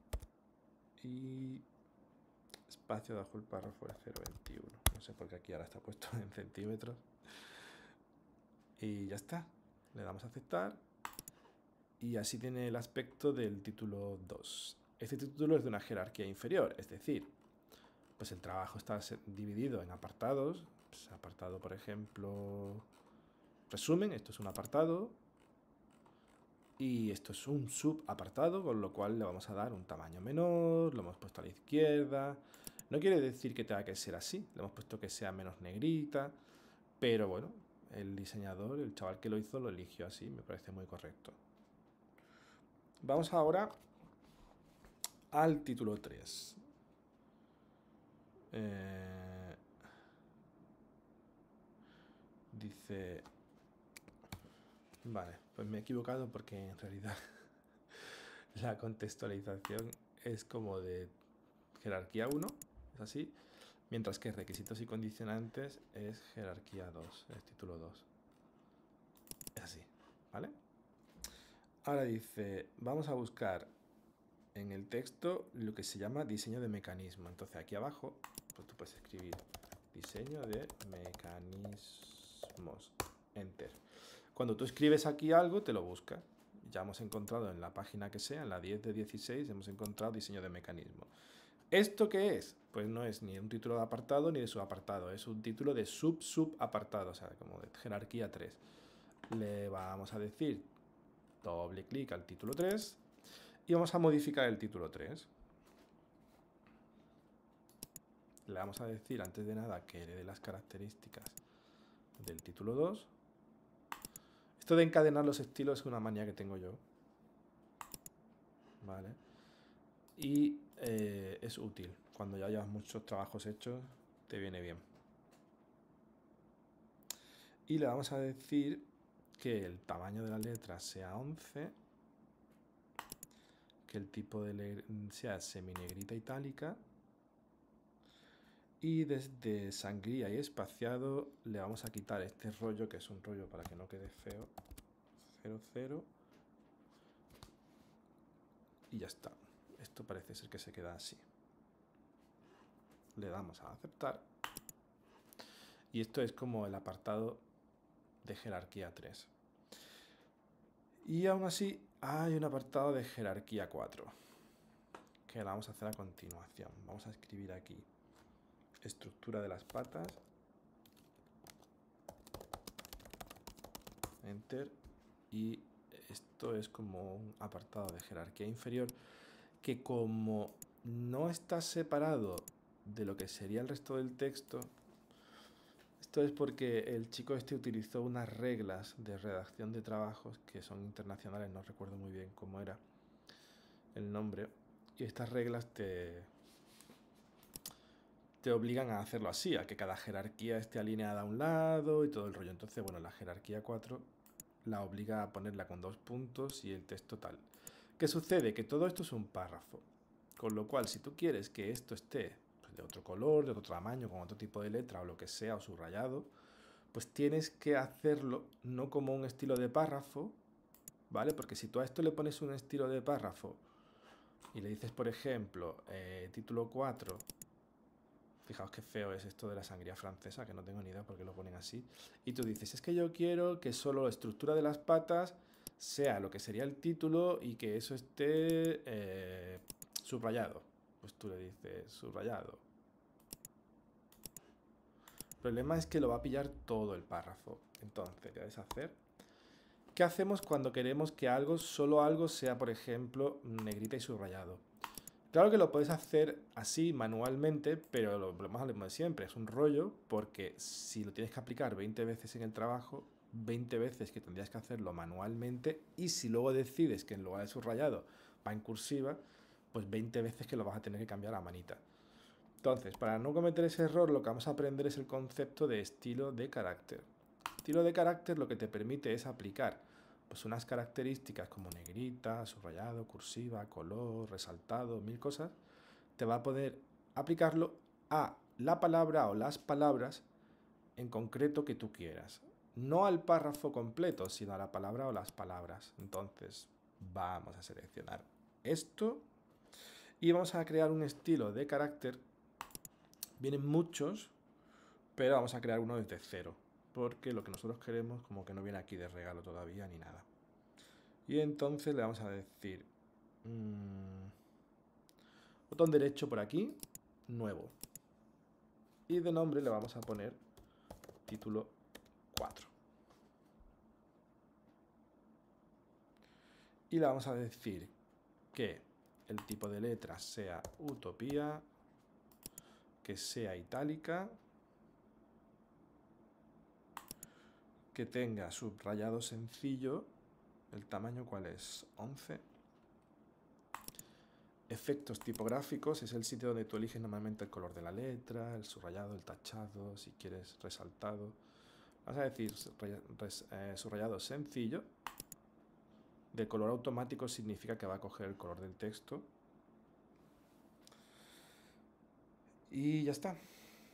Y espacio bajo el párrafo es cero coma veintiuno. No sé por qué aquí ahora está puesto en centímetros. Y ya está. Le damos a aceptar. Y así tiene el aspecto del título dos. Este título es de una jerarquía inferior, es decir, pues el trabajo está dividido en apartados. Pues apartado, por ejemplo, resumen, esto es un apartado. Y esto es un subapartado, con lo cual le vamos a dar un tamaño menor, lo hemos puesto a la izquierda. No quiere decir que tenga que ser así, le hemos puesto que sea menos negrita, pero bueno, el diseñador, el chaval que lo hizo, lo eligió así, me parece muy correcto. Vamos ahora al título tres. Eh, dice... Vale, pues me he equivocado porque en realidad la contextualización es como de jerarquía uno, es así, mientras que requisitos y condicionantes es jerarquía dos, es título dos. Es así, ¿vale? Ahora dice, vamos a buscar en el texto lo que se llama diseño de mecanismo. Entonces aquí abajo, pues tú puedes escribir diseño de mecanismos, enter. Cuando tú escribes aquí algo, te lo busca. Ya hemos encontrado en la página que sea, en la diez de dieciséis, hemos encontrado diseño de mecanismo. ¿Esto qué es? Pues no es ni un título de apartado ni de subapartado, es un título de sub-subapartado, o sea, como de jerarquía tres. Le vamos a decir doble clic al título tres y vamos a modificar el título tres. Le vamos a decir antes de nada que herede las características del título dos. Esto de encadenar los estilos es una manía que tengo yo. Vale. Y eh, es útil. Cuando ya llevas muchos trabajos hechos, te viene bien. Y le vamos a decir que el tamaño de la letra sea once, que el tipo de sea seminegrita itálica, y desde sangría y espaciado le vamos a quitar este rollo, que es un rollo para que no quede feo, cero cero, y ya está. Esto parece ser que se queda así. Le damos a aceptar. Y esto es como el apartado de jerarquía tres. Y aún así hay un apartado de jerarquía cuatro, que la vamos a hacer a continuación. Vamos a escribir aquí estructura de las patas, enter, y esto es como un apartado de jerarquía inferior que, como no está separado de lo que sería el resto del texto, esto es porque el chico este utilizó unas reglas de redacción de trabajos que son internacionales, no recuerdo muy bien cómo era el nombre, y estas reglas te, te obligan a hacerlo así, a que cada jerarquía esté alineada a un lado y todo el rollo. Entonces, bueno, la jerarquía cuatro la obliga a ponerla con dos puntos y el texto tal. ¿Qué sucede? Que todo esto es un párrafo, con lo cual si tú quieres que esto esté pues, de otro color, de otro tamaño, con otro tipo de letra o lo que sea, o subrayado, pues tienes que hacerlo no como un estilo de párrafo, ¿vale? Porque si tú a esto le pones un estilo de párrafo y le dices, por ejemplo, eh, título cuatro, fijaos qué feo es esto de la sangría francesa, que no tengo ni idea por qué lo ponen así, y tú dices, es que yo quiero que solo la estructura de las patas sea lo que sería el título y que eso esté eh, subrayado. Pues tú le dices subrayado. El problema es que lo va a pillar todo el párrafo. Entonces, ¿qué deshacer? ¿Qué hacemos cuando queremos que algo, solo algo, sea, por ejemplo, negrita y subrayado? Claro que lo puedes hacer así manualmente, pero lo más de siempre es un rollo, porque si lo tienes que aplicar veinte veces en el trabajo, veinte veces que tendrías que hacerlo manualmente, y si luego decides que en lugar de subrayado va en cursiva, pues veinte veces que lo vas a tener que cambiar a manita. Entonces, para no cometer ese error, lo que vamos a aprender es el concepto de estilo de carácter. Estilo de carácter lo que te permite es aplicar pues unas características como negrita, subrayado, cursiva, color, resaltado, mil cosas. Te va a poder aplicarlo a la palabra o las palabras en concreto que tú quieras. No al párrafo completo, sino a la palabra o las palabras. Entonces, vamos a seleccionar esto y vamos a crear un estilo de carácter. Vienen muchos, pero vamos a crear uno desde cero. porque lo que nosotros queremos como que no viene aquí de regalo todavía ni nada. Y entonces le vamos a decir mmm, botón derecho por aquí, nuevo. Y de nombre le vamos a poner título cuatro. Y le vamos a decir que el tipo de letra sea utopía, que sea itálica, que tenga subrayado sencillo. ¿El tamaño cuál es? once. Efectos tipográficos es el sitio donde tú eliges normalmente el color de la letra, el subrayado, el tachado, si quieres resaltado. Vas a decir eh, subrayado sencillo. De color automático significa que va a coger el color del texto. Y ya está.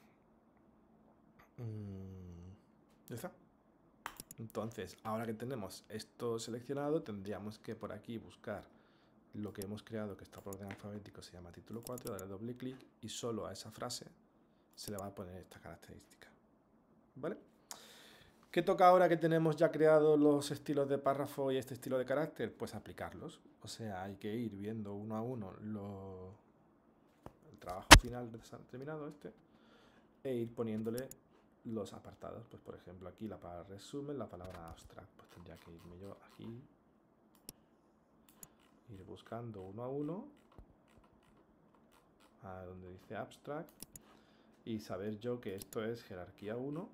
Mm, ya está. Entonces, ahora que tenemos esto seleccionado, tendríamos que por aquí buscar lo que hemos creado, que está por orden alfabético, se llama título cuatro, darle doble clic y solo a esa frase se le va a poner esta característica. ¿Vale? ¿Qué toca ahora que tenemos ya creados los estilos de párrafo y este estilo de carácter? Pues aplicarlos. O sea, hay que ir viendo uno a uno lo... el trabajo final terminado este e ir poniéndole los apartados. Pues por ejemplo aquí la palabra resumen, la palabra abstract. Pues tendría que irme yo aquí, ir buscando uno a uno a donde dice abstract y saber yo que esto es jerarquía uno.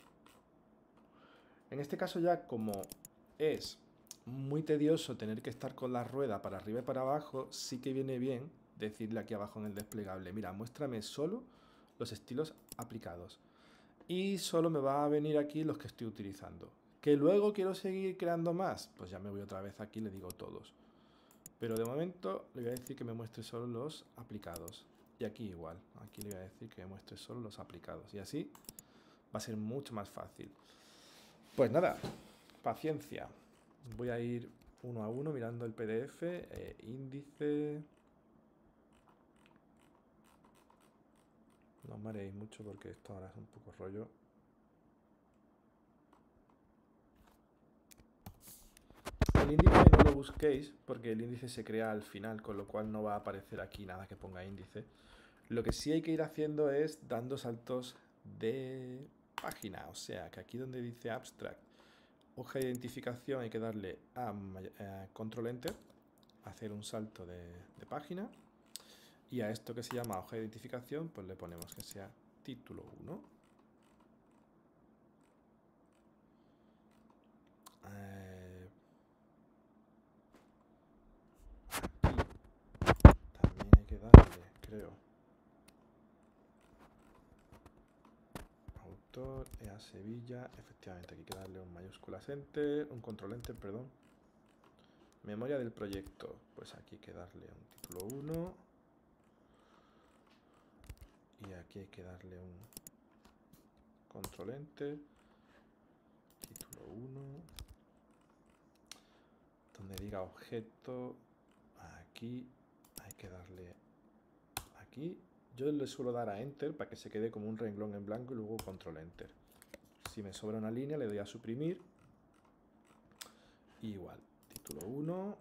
En este caso ya como es muy tedioso tener que estar con la rueda para arriba y para abajo, sí que viene bien decirle aquí abajo en el desplegable, mira, muéstrame solo los estilos aplicados. Y solo me va a venir aquí los que estoy utilizando. ¿Que luego quiero seguir creando más? Pues ya me voy otra vez aquí y le digo todos. Pero de momento le voy a decir que me muestre solo los aplicados. Y aquí igual. Aquí le voy a decir que me muestre solo los aplicados. Y así va a ser mucho más fácil. Pues nada, paciencia. Voy a ir uno a uno mirando el P D F. Eh, índice... No os mareéis mucho porque esto ahora es un poco rollo. El índice no lo busquéis porque el índice se crea al final, con lo cual no va a aparecer aquí nada que ponga índice. Lo que sí hay que ir haciendo es dando saltos de página, o sea que aquí donde dice abstract, hoja de identificación, hay que darle a, a control enter, hacer un salto de, de página, y a esto que se llama hoja de identificación pues le ponemos que sea título uno. Eh, aquí también hay que darle, creo, autor, E A Sevilla, efectivamente aquí hay que darle un mayúsculas enter, un control enter, perdón. Memoria del proyecto, pues aquí hay que darle un título uno. Y aquí hay que darle un control enter, título uno, donde diga objeto, aquí hay que darle aquí. Yo le suelo dar a enter para que se quede como un renglón en blanco y luego control enter. Si me sobra una línea le doy a suprimir. Y igual, título uno,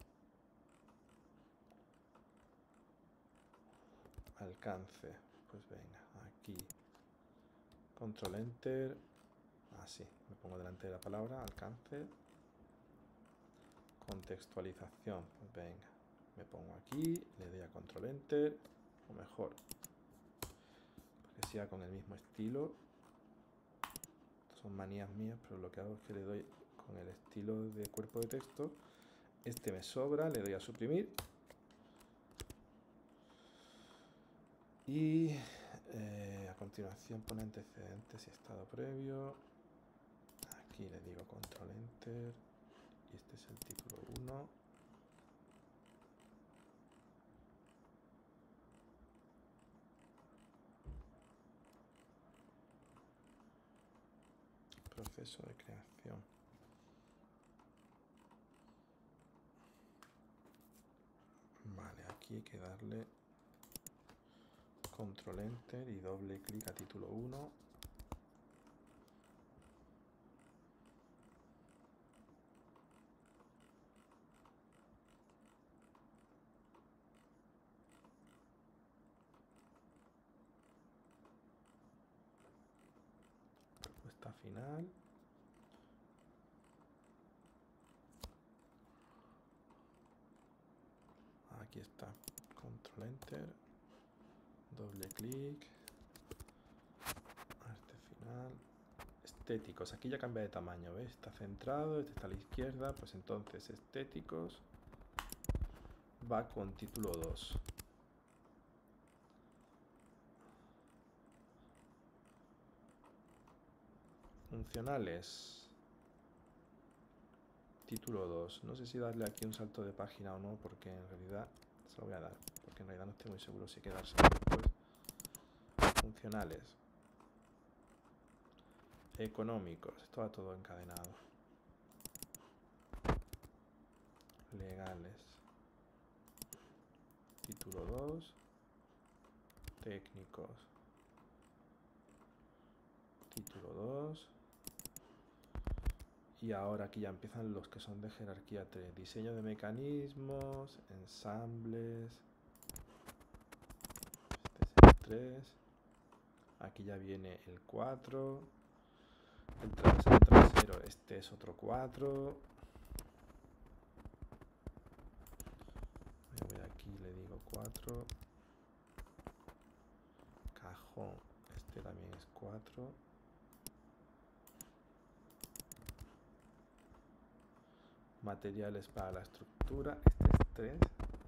alcance, pues venga, aquí, control enter, así, me pongo delante de la palabra, alcance, contextualización, pues venga, me pongo aquí, le doy a control enter, o mejor, que sea con el mismo estilo. Estas son manías mías, pero lo que hago es que le doy con el estilo de cuerpo de texto. Este me sobra, le doy a suprimir. Y eh, a continuación pone antecedentes y estado previo. Aquí le digo control enter. Y este es el título uno. Proceso de creación. Vale, aquí hay que darle control enter y doble clic a título uno. final. Aquí está. Control Enter. Doble clic. Arte final. Estéticos. Aquí ya cambia de tamaño, ¿ves? Está centrado, este está a la izquierda. Pues entonces estéticos va con título dos. Funcionales. Título dos. No sé si darle aquí un salto de página o no, porque en realidad se lo voy a dar. Porque en realidad no estoy muy seguro si quedarse después. Funcionales. Económicos. Esto va todo encadenado. Legales. Título dos. Técnicos. Título dos. Y ahora aquí ya empiezan los que son de jerarquía tres. Diseño de mecanismos, ensambles. Este es el tres. Aquí ya viene el cuatro. El trasero trasero, este es otro cuatro. Me voy aquí, le digo cuatro. Cajón, este también es cuatro. Materiales para la estructura, este es tres.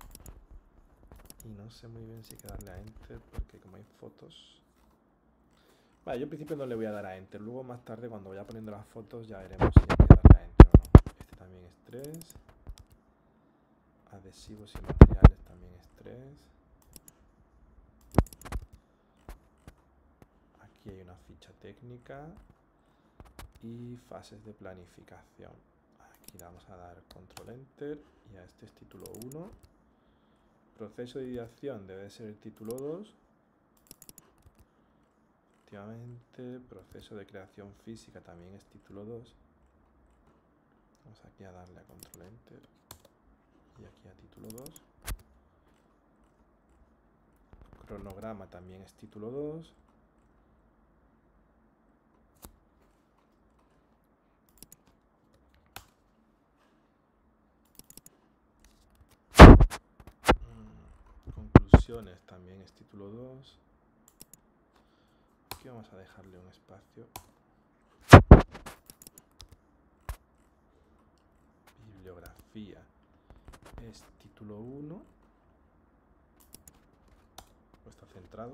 Y no sé muy bien si hay que darle a Enter, porque como hay fotos... Vale, yo en principio no le voy a dar a Enter. Luego más tarde, cuando vaya poniendo las fotos, ya veremos si hay que darle a Enter o no. Este también es tres. Adhesivos y materiales también es tres. Aquí hay una ficha técnica. Y fases de planificación. Aquí le vamos a dar Control Enter. Y a este es título uno. Proceso de ideación debe ser el título dos. Efectivamente, proceso de creación física también es título dos. Vamos aquí a darle a Control Enter. Y aquí a título dos. Cronograma también es título dos. Conclusiones también es título dos. Aquí vamos a dejarle un espacio. Bibliografía es título uno. Pues está centrado.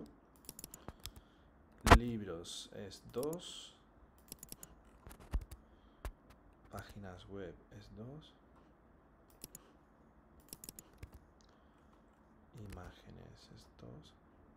Libros es dos. Páginas web es dos. Imágenes es dos.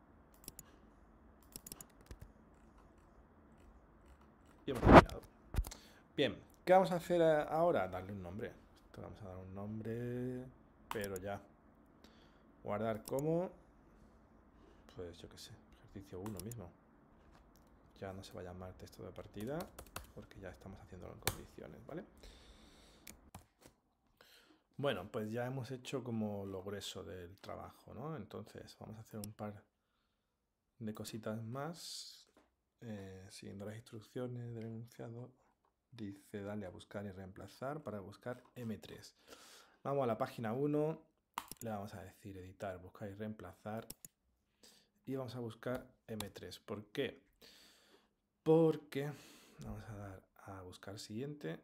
Y hemos terminado. Bien, ¿qué vamos a hacer ahora? Darle un nombre. Esto vamos a dar un nombre, pero ya. Guardar como, pues yo qué sé, ejercicio uno mismo. Ya no se va a llamar texto de partida, porque ya estamos haciéndolo en condiciones, ¿vale? Bueno, pues ya hemos hecho como lo grueso del trabajo, ¿no? Entonces vamos a hacer un par de cositas más. Eh, siguiendo las instrucciones del enunciado, dice dale a buscar y reemplazar para buscar eme tres. Vamos a la página uno, le vamos a decir editar, buscar y reemplazar. Y vamos a buscar eme tres. ¿Por qué? Porque vamos a dar a buscar siguiente.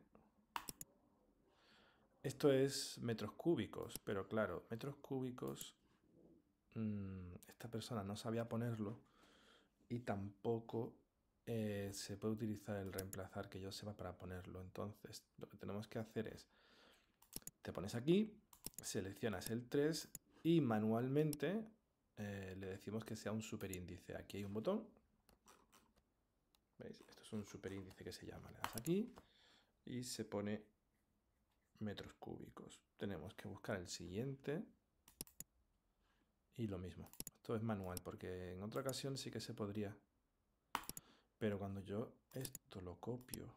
Esto es metros cúbicos, pero claro, metros cúbicos, mmm, esta persona no sabía ponerlo y tampoco eh, se puede utilizar el reemplazar que yo sepa para ponerlo. Entonces, lo que tenemos que hacer es, te pones aquí, seleccionas el tres y manualmente eh, le decimos que sea un superíndice. Aquí hay un botón. ¿Veis? Esto es un superíndice que se llama. Le das aquí y se pone metros cúbicos. Tenemos que buscar el siguiente y lo mismo. Esto es manual porque en otra ocasión sí que se podría. Pero cuando yo esto lo copio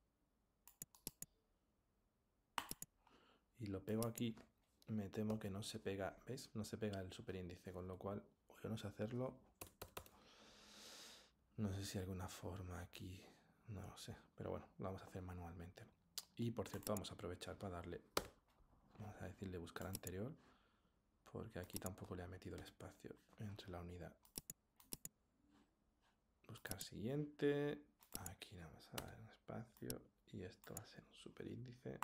y lo pego aquí, me temo que no se pega, ¿veis? No se pega el superíndice, con lo cual yo no sé hacerlo. No sé si hay alguna forma aquí. No lo sé, pero bueno, lo vamos a hacer manualmente. Y por cierto, vamos a aprovechar para darle, vamos a decirle buscar anterior, porque aquí tampoco le ha metido el espacio entre la unidad. Buscar siguiente, aquí le vamos a dar un espacio y esto va a ser un superíndice.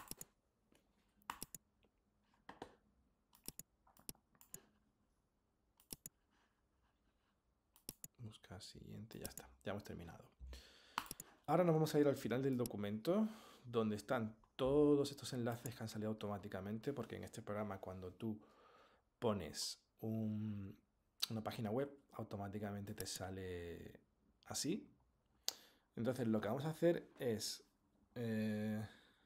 Buscar siguiente, ya está, ya hemos terminado. Ahora nos vamos a ir al final del documento, donde están todos estos enlaces que han salido automáticamente, porque en este programa cuando tú pones un, una página web, automáticamente te sale así. Entonces lo que vamos a hacer es... Eh,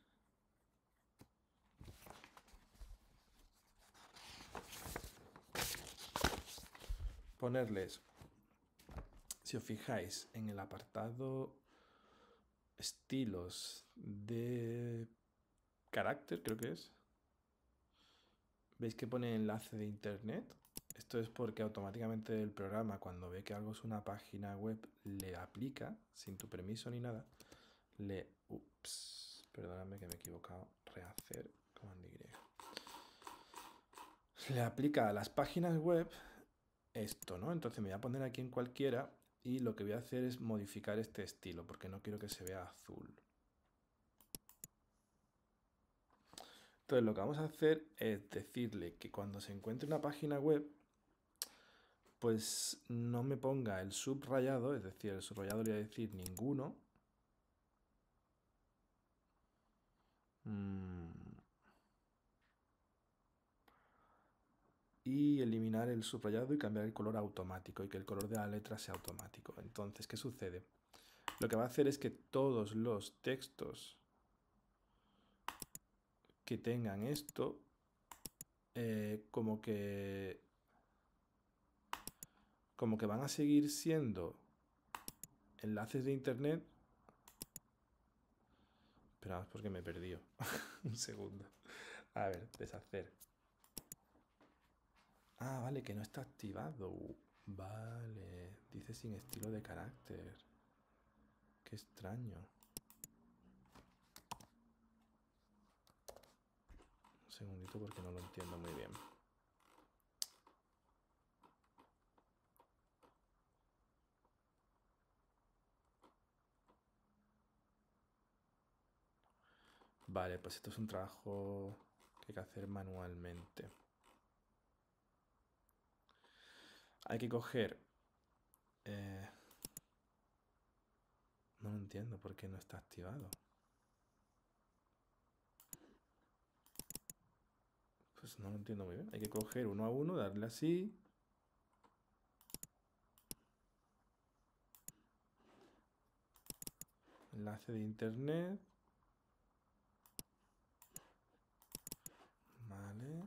ponerles, si os fijáis, en el apartado estilos de carácter, creo que es. ¿Veis que pone enlace de internet? Esto es porque automáticamente el programa, cuando ve que algo es una página web, le aplica, sin tu permiso ni nada, le... Ups, perdóname que me he equivocado. Rehacer, comando Y. Le aplica a las páginas web esto, ¿no? Entonces me voy a poner aquí en cualquiera y lo que voy a hacer es modificar este estilo, porque no quiero que se vea azul. Entonces lo que vamos a hacer es decirle que cuando se encuentre una página web, pues no me ponga el subrayado, es decir, el subrayado le voy a decir ninguno. Mm. Y eliminar el subrayado y cambiar el color automático y que el color de la letra sea automático. Entonces, ¿qué sucede? Lo que va a hacer es que todos los textos que tengan esto, eh, como que como que van a seguir siendo enlaces de internet. Esperad, porque me he perdido. Un segundo. A ver, deshacer. Ah, vale, que no está activado. Vale, dice sin estilo de carácter. Qué extraño. Un segundito porque no lo entiendo muy bien. Vale, pues esto es un trabajo que hay que hacer manualmente. Hay que coger... Eh, no lo entiendo por qué no está activado. Pues no lo entiendo muy bien. Hay que coger uno a uno, darle así. Enlace de internet. Vale.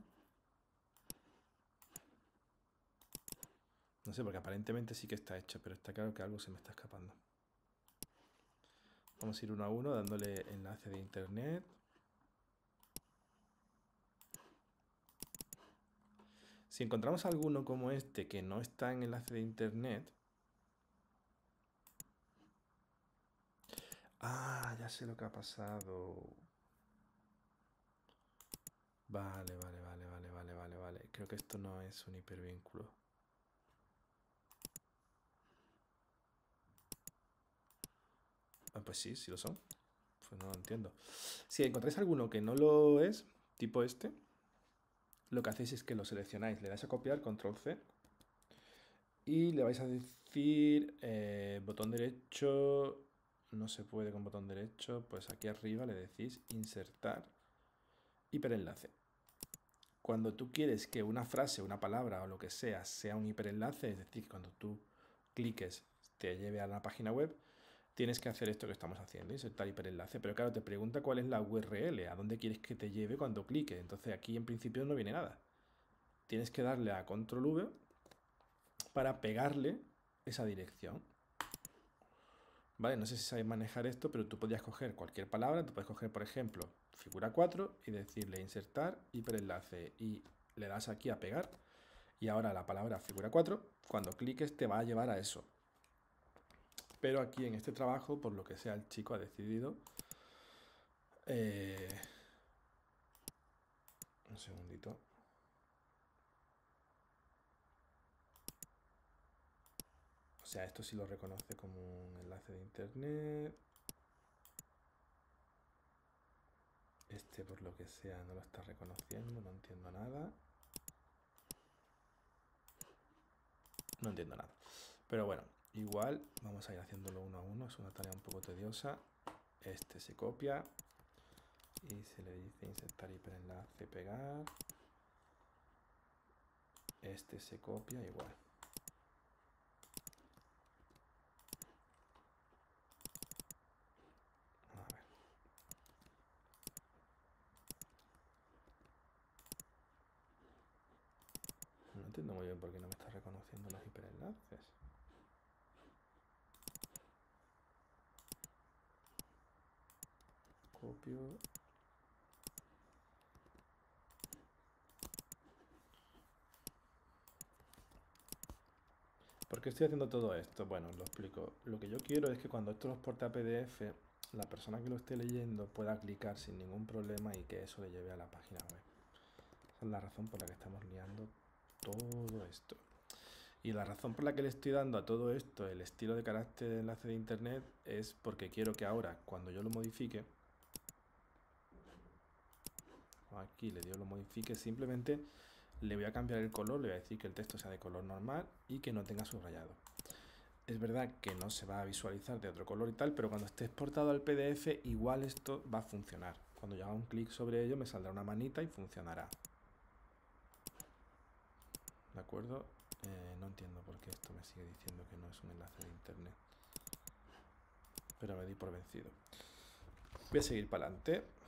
No sé, porque aparentemente sí que está hecho, pero está claro que algo se me está escapando. Vamos a ir uno a uno dándole enlace de internet. Si encontramos alguno como este que no está en enlace de internet... Ah, ya sé lo que ha pasado. Vale, vale, vale, vale, vale, vale, vale. Creo que esto no es un hipervínculo. Ah, pues sí, sí lo son. Pues no lo entiendo. Si encontráis alguno que no lo es, tipo este, lo que hacéis es que lo seleccionáis, le dais a copiar, control C, y le vais a decir eh, botón derecho, no se puede con botón derecho, pues aquí arriba le decís insertar hiperenlace. Cuando tú quieres que una frase, una palabra o lo que sea sea un hiperenlace, es decir, que cuando tú cliques te lleve a la página web, tienes que hacer esto que estamos haciendo, insertar hiperenlace. Pero claro, te pregunta cuál es la U R L, a dónde quieres que te lleve cuando cliques. Entonces aquí en principio no viene nada. Tienes que darle a control V para pegarle esa dirección. Vale, no sé si sabéis manejar esto, pero tú podrías coger cualquier palabra. Tú puedes coger, por ejemplo, figura cuatro y decirle insertar hiperenlace. Y le das aquí a pegar. Y ahora la palabra figura cuatro, cuando cliques te va a llevar a eso. Pero aquí en este trabajo, por lo que sea, el chico ha decidido... Eh, un segundito. O sea, esto sí lo reconoce como un enlace de internet. Este, por lo que sea, no lo está reconociendo, no entiendo nada. No entiendo nada. Pero bueno, igual vamos a ir haciéndolo uno a uno. Es una tarea un poco tediosa. Este se copia y se le dice insertar hiperenlace, pegar. Este se copia igual. A ver. No entiendo muy bien por qué no me está reconociendo los hiperenlaces. Copio. ¿Por qué estoy haciendo todo esto? Bueno, os lo explico. Lo que yo quiero es que cuando esto lo exporte a P D F, la persona que lo esté leyendo pueda clicar sin ningún problema y que eso le lleve a la página web. Esa es la razón por la que estamos liando todo esto. Y la razón por la que le estoy dando a todo esto el estilo de carácter de enlace de internet es porque quiero que ahora, cuando yo lo modifique, aquí le digo lo modifique, simplemente le voy a cambiar el color, le voy a decir que el texto sea de color normal y que no tenga subrayado. Es verdad que no se va a visualizar de otro color y tal, pero cuando esté exportado al P D F igual esto va a funcionar. Cuando yo haga un clic sobre ello me saldrá una manita y funcionará. ¿De acuerdo? Eh, no entiendo por qué esto me sigue diciendo que no es un enlace de internet. Pero me di por vencido. Voy a seguir para adelante.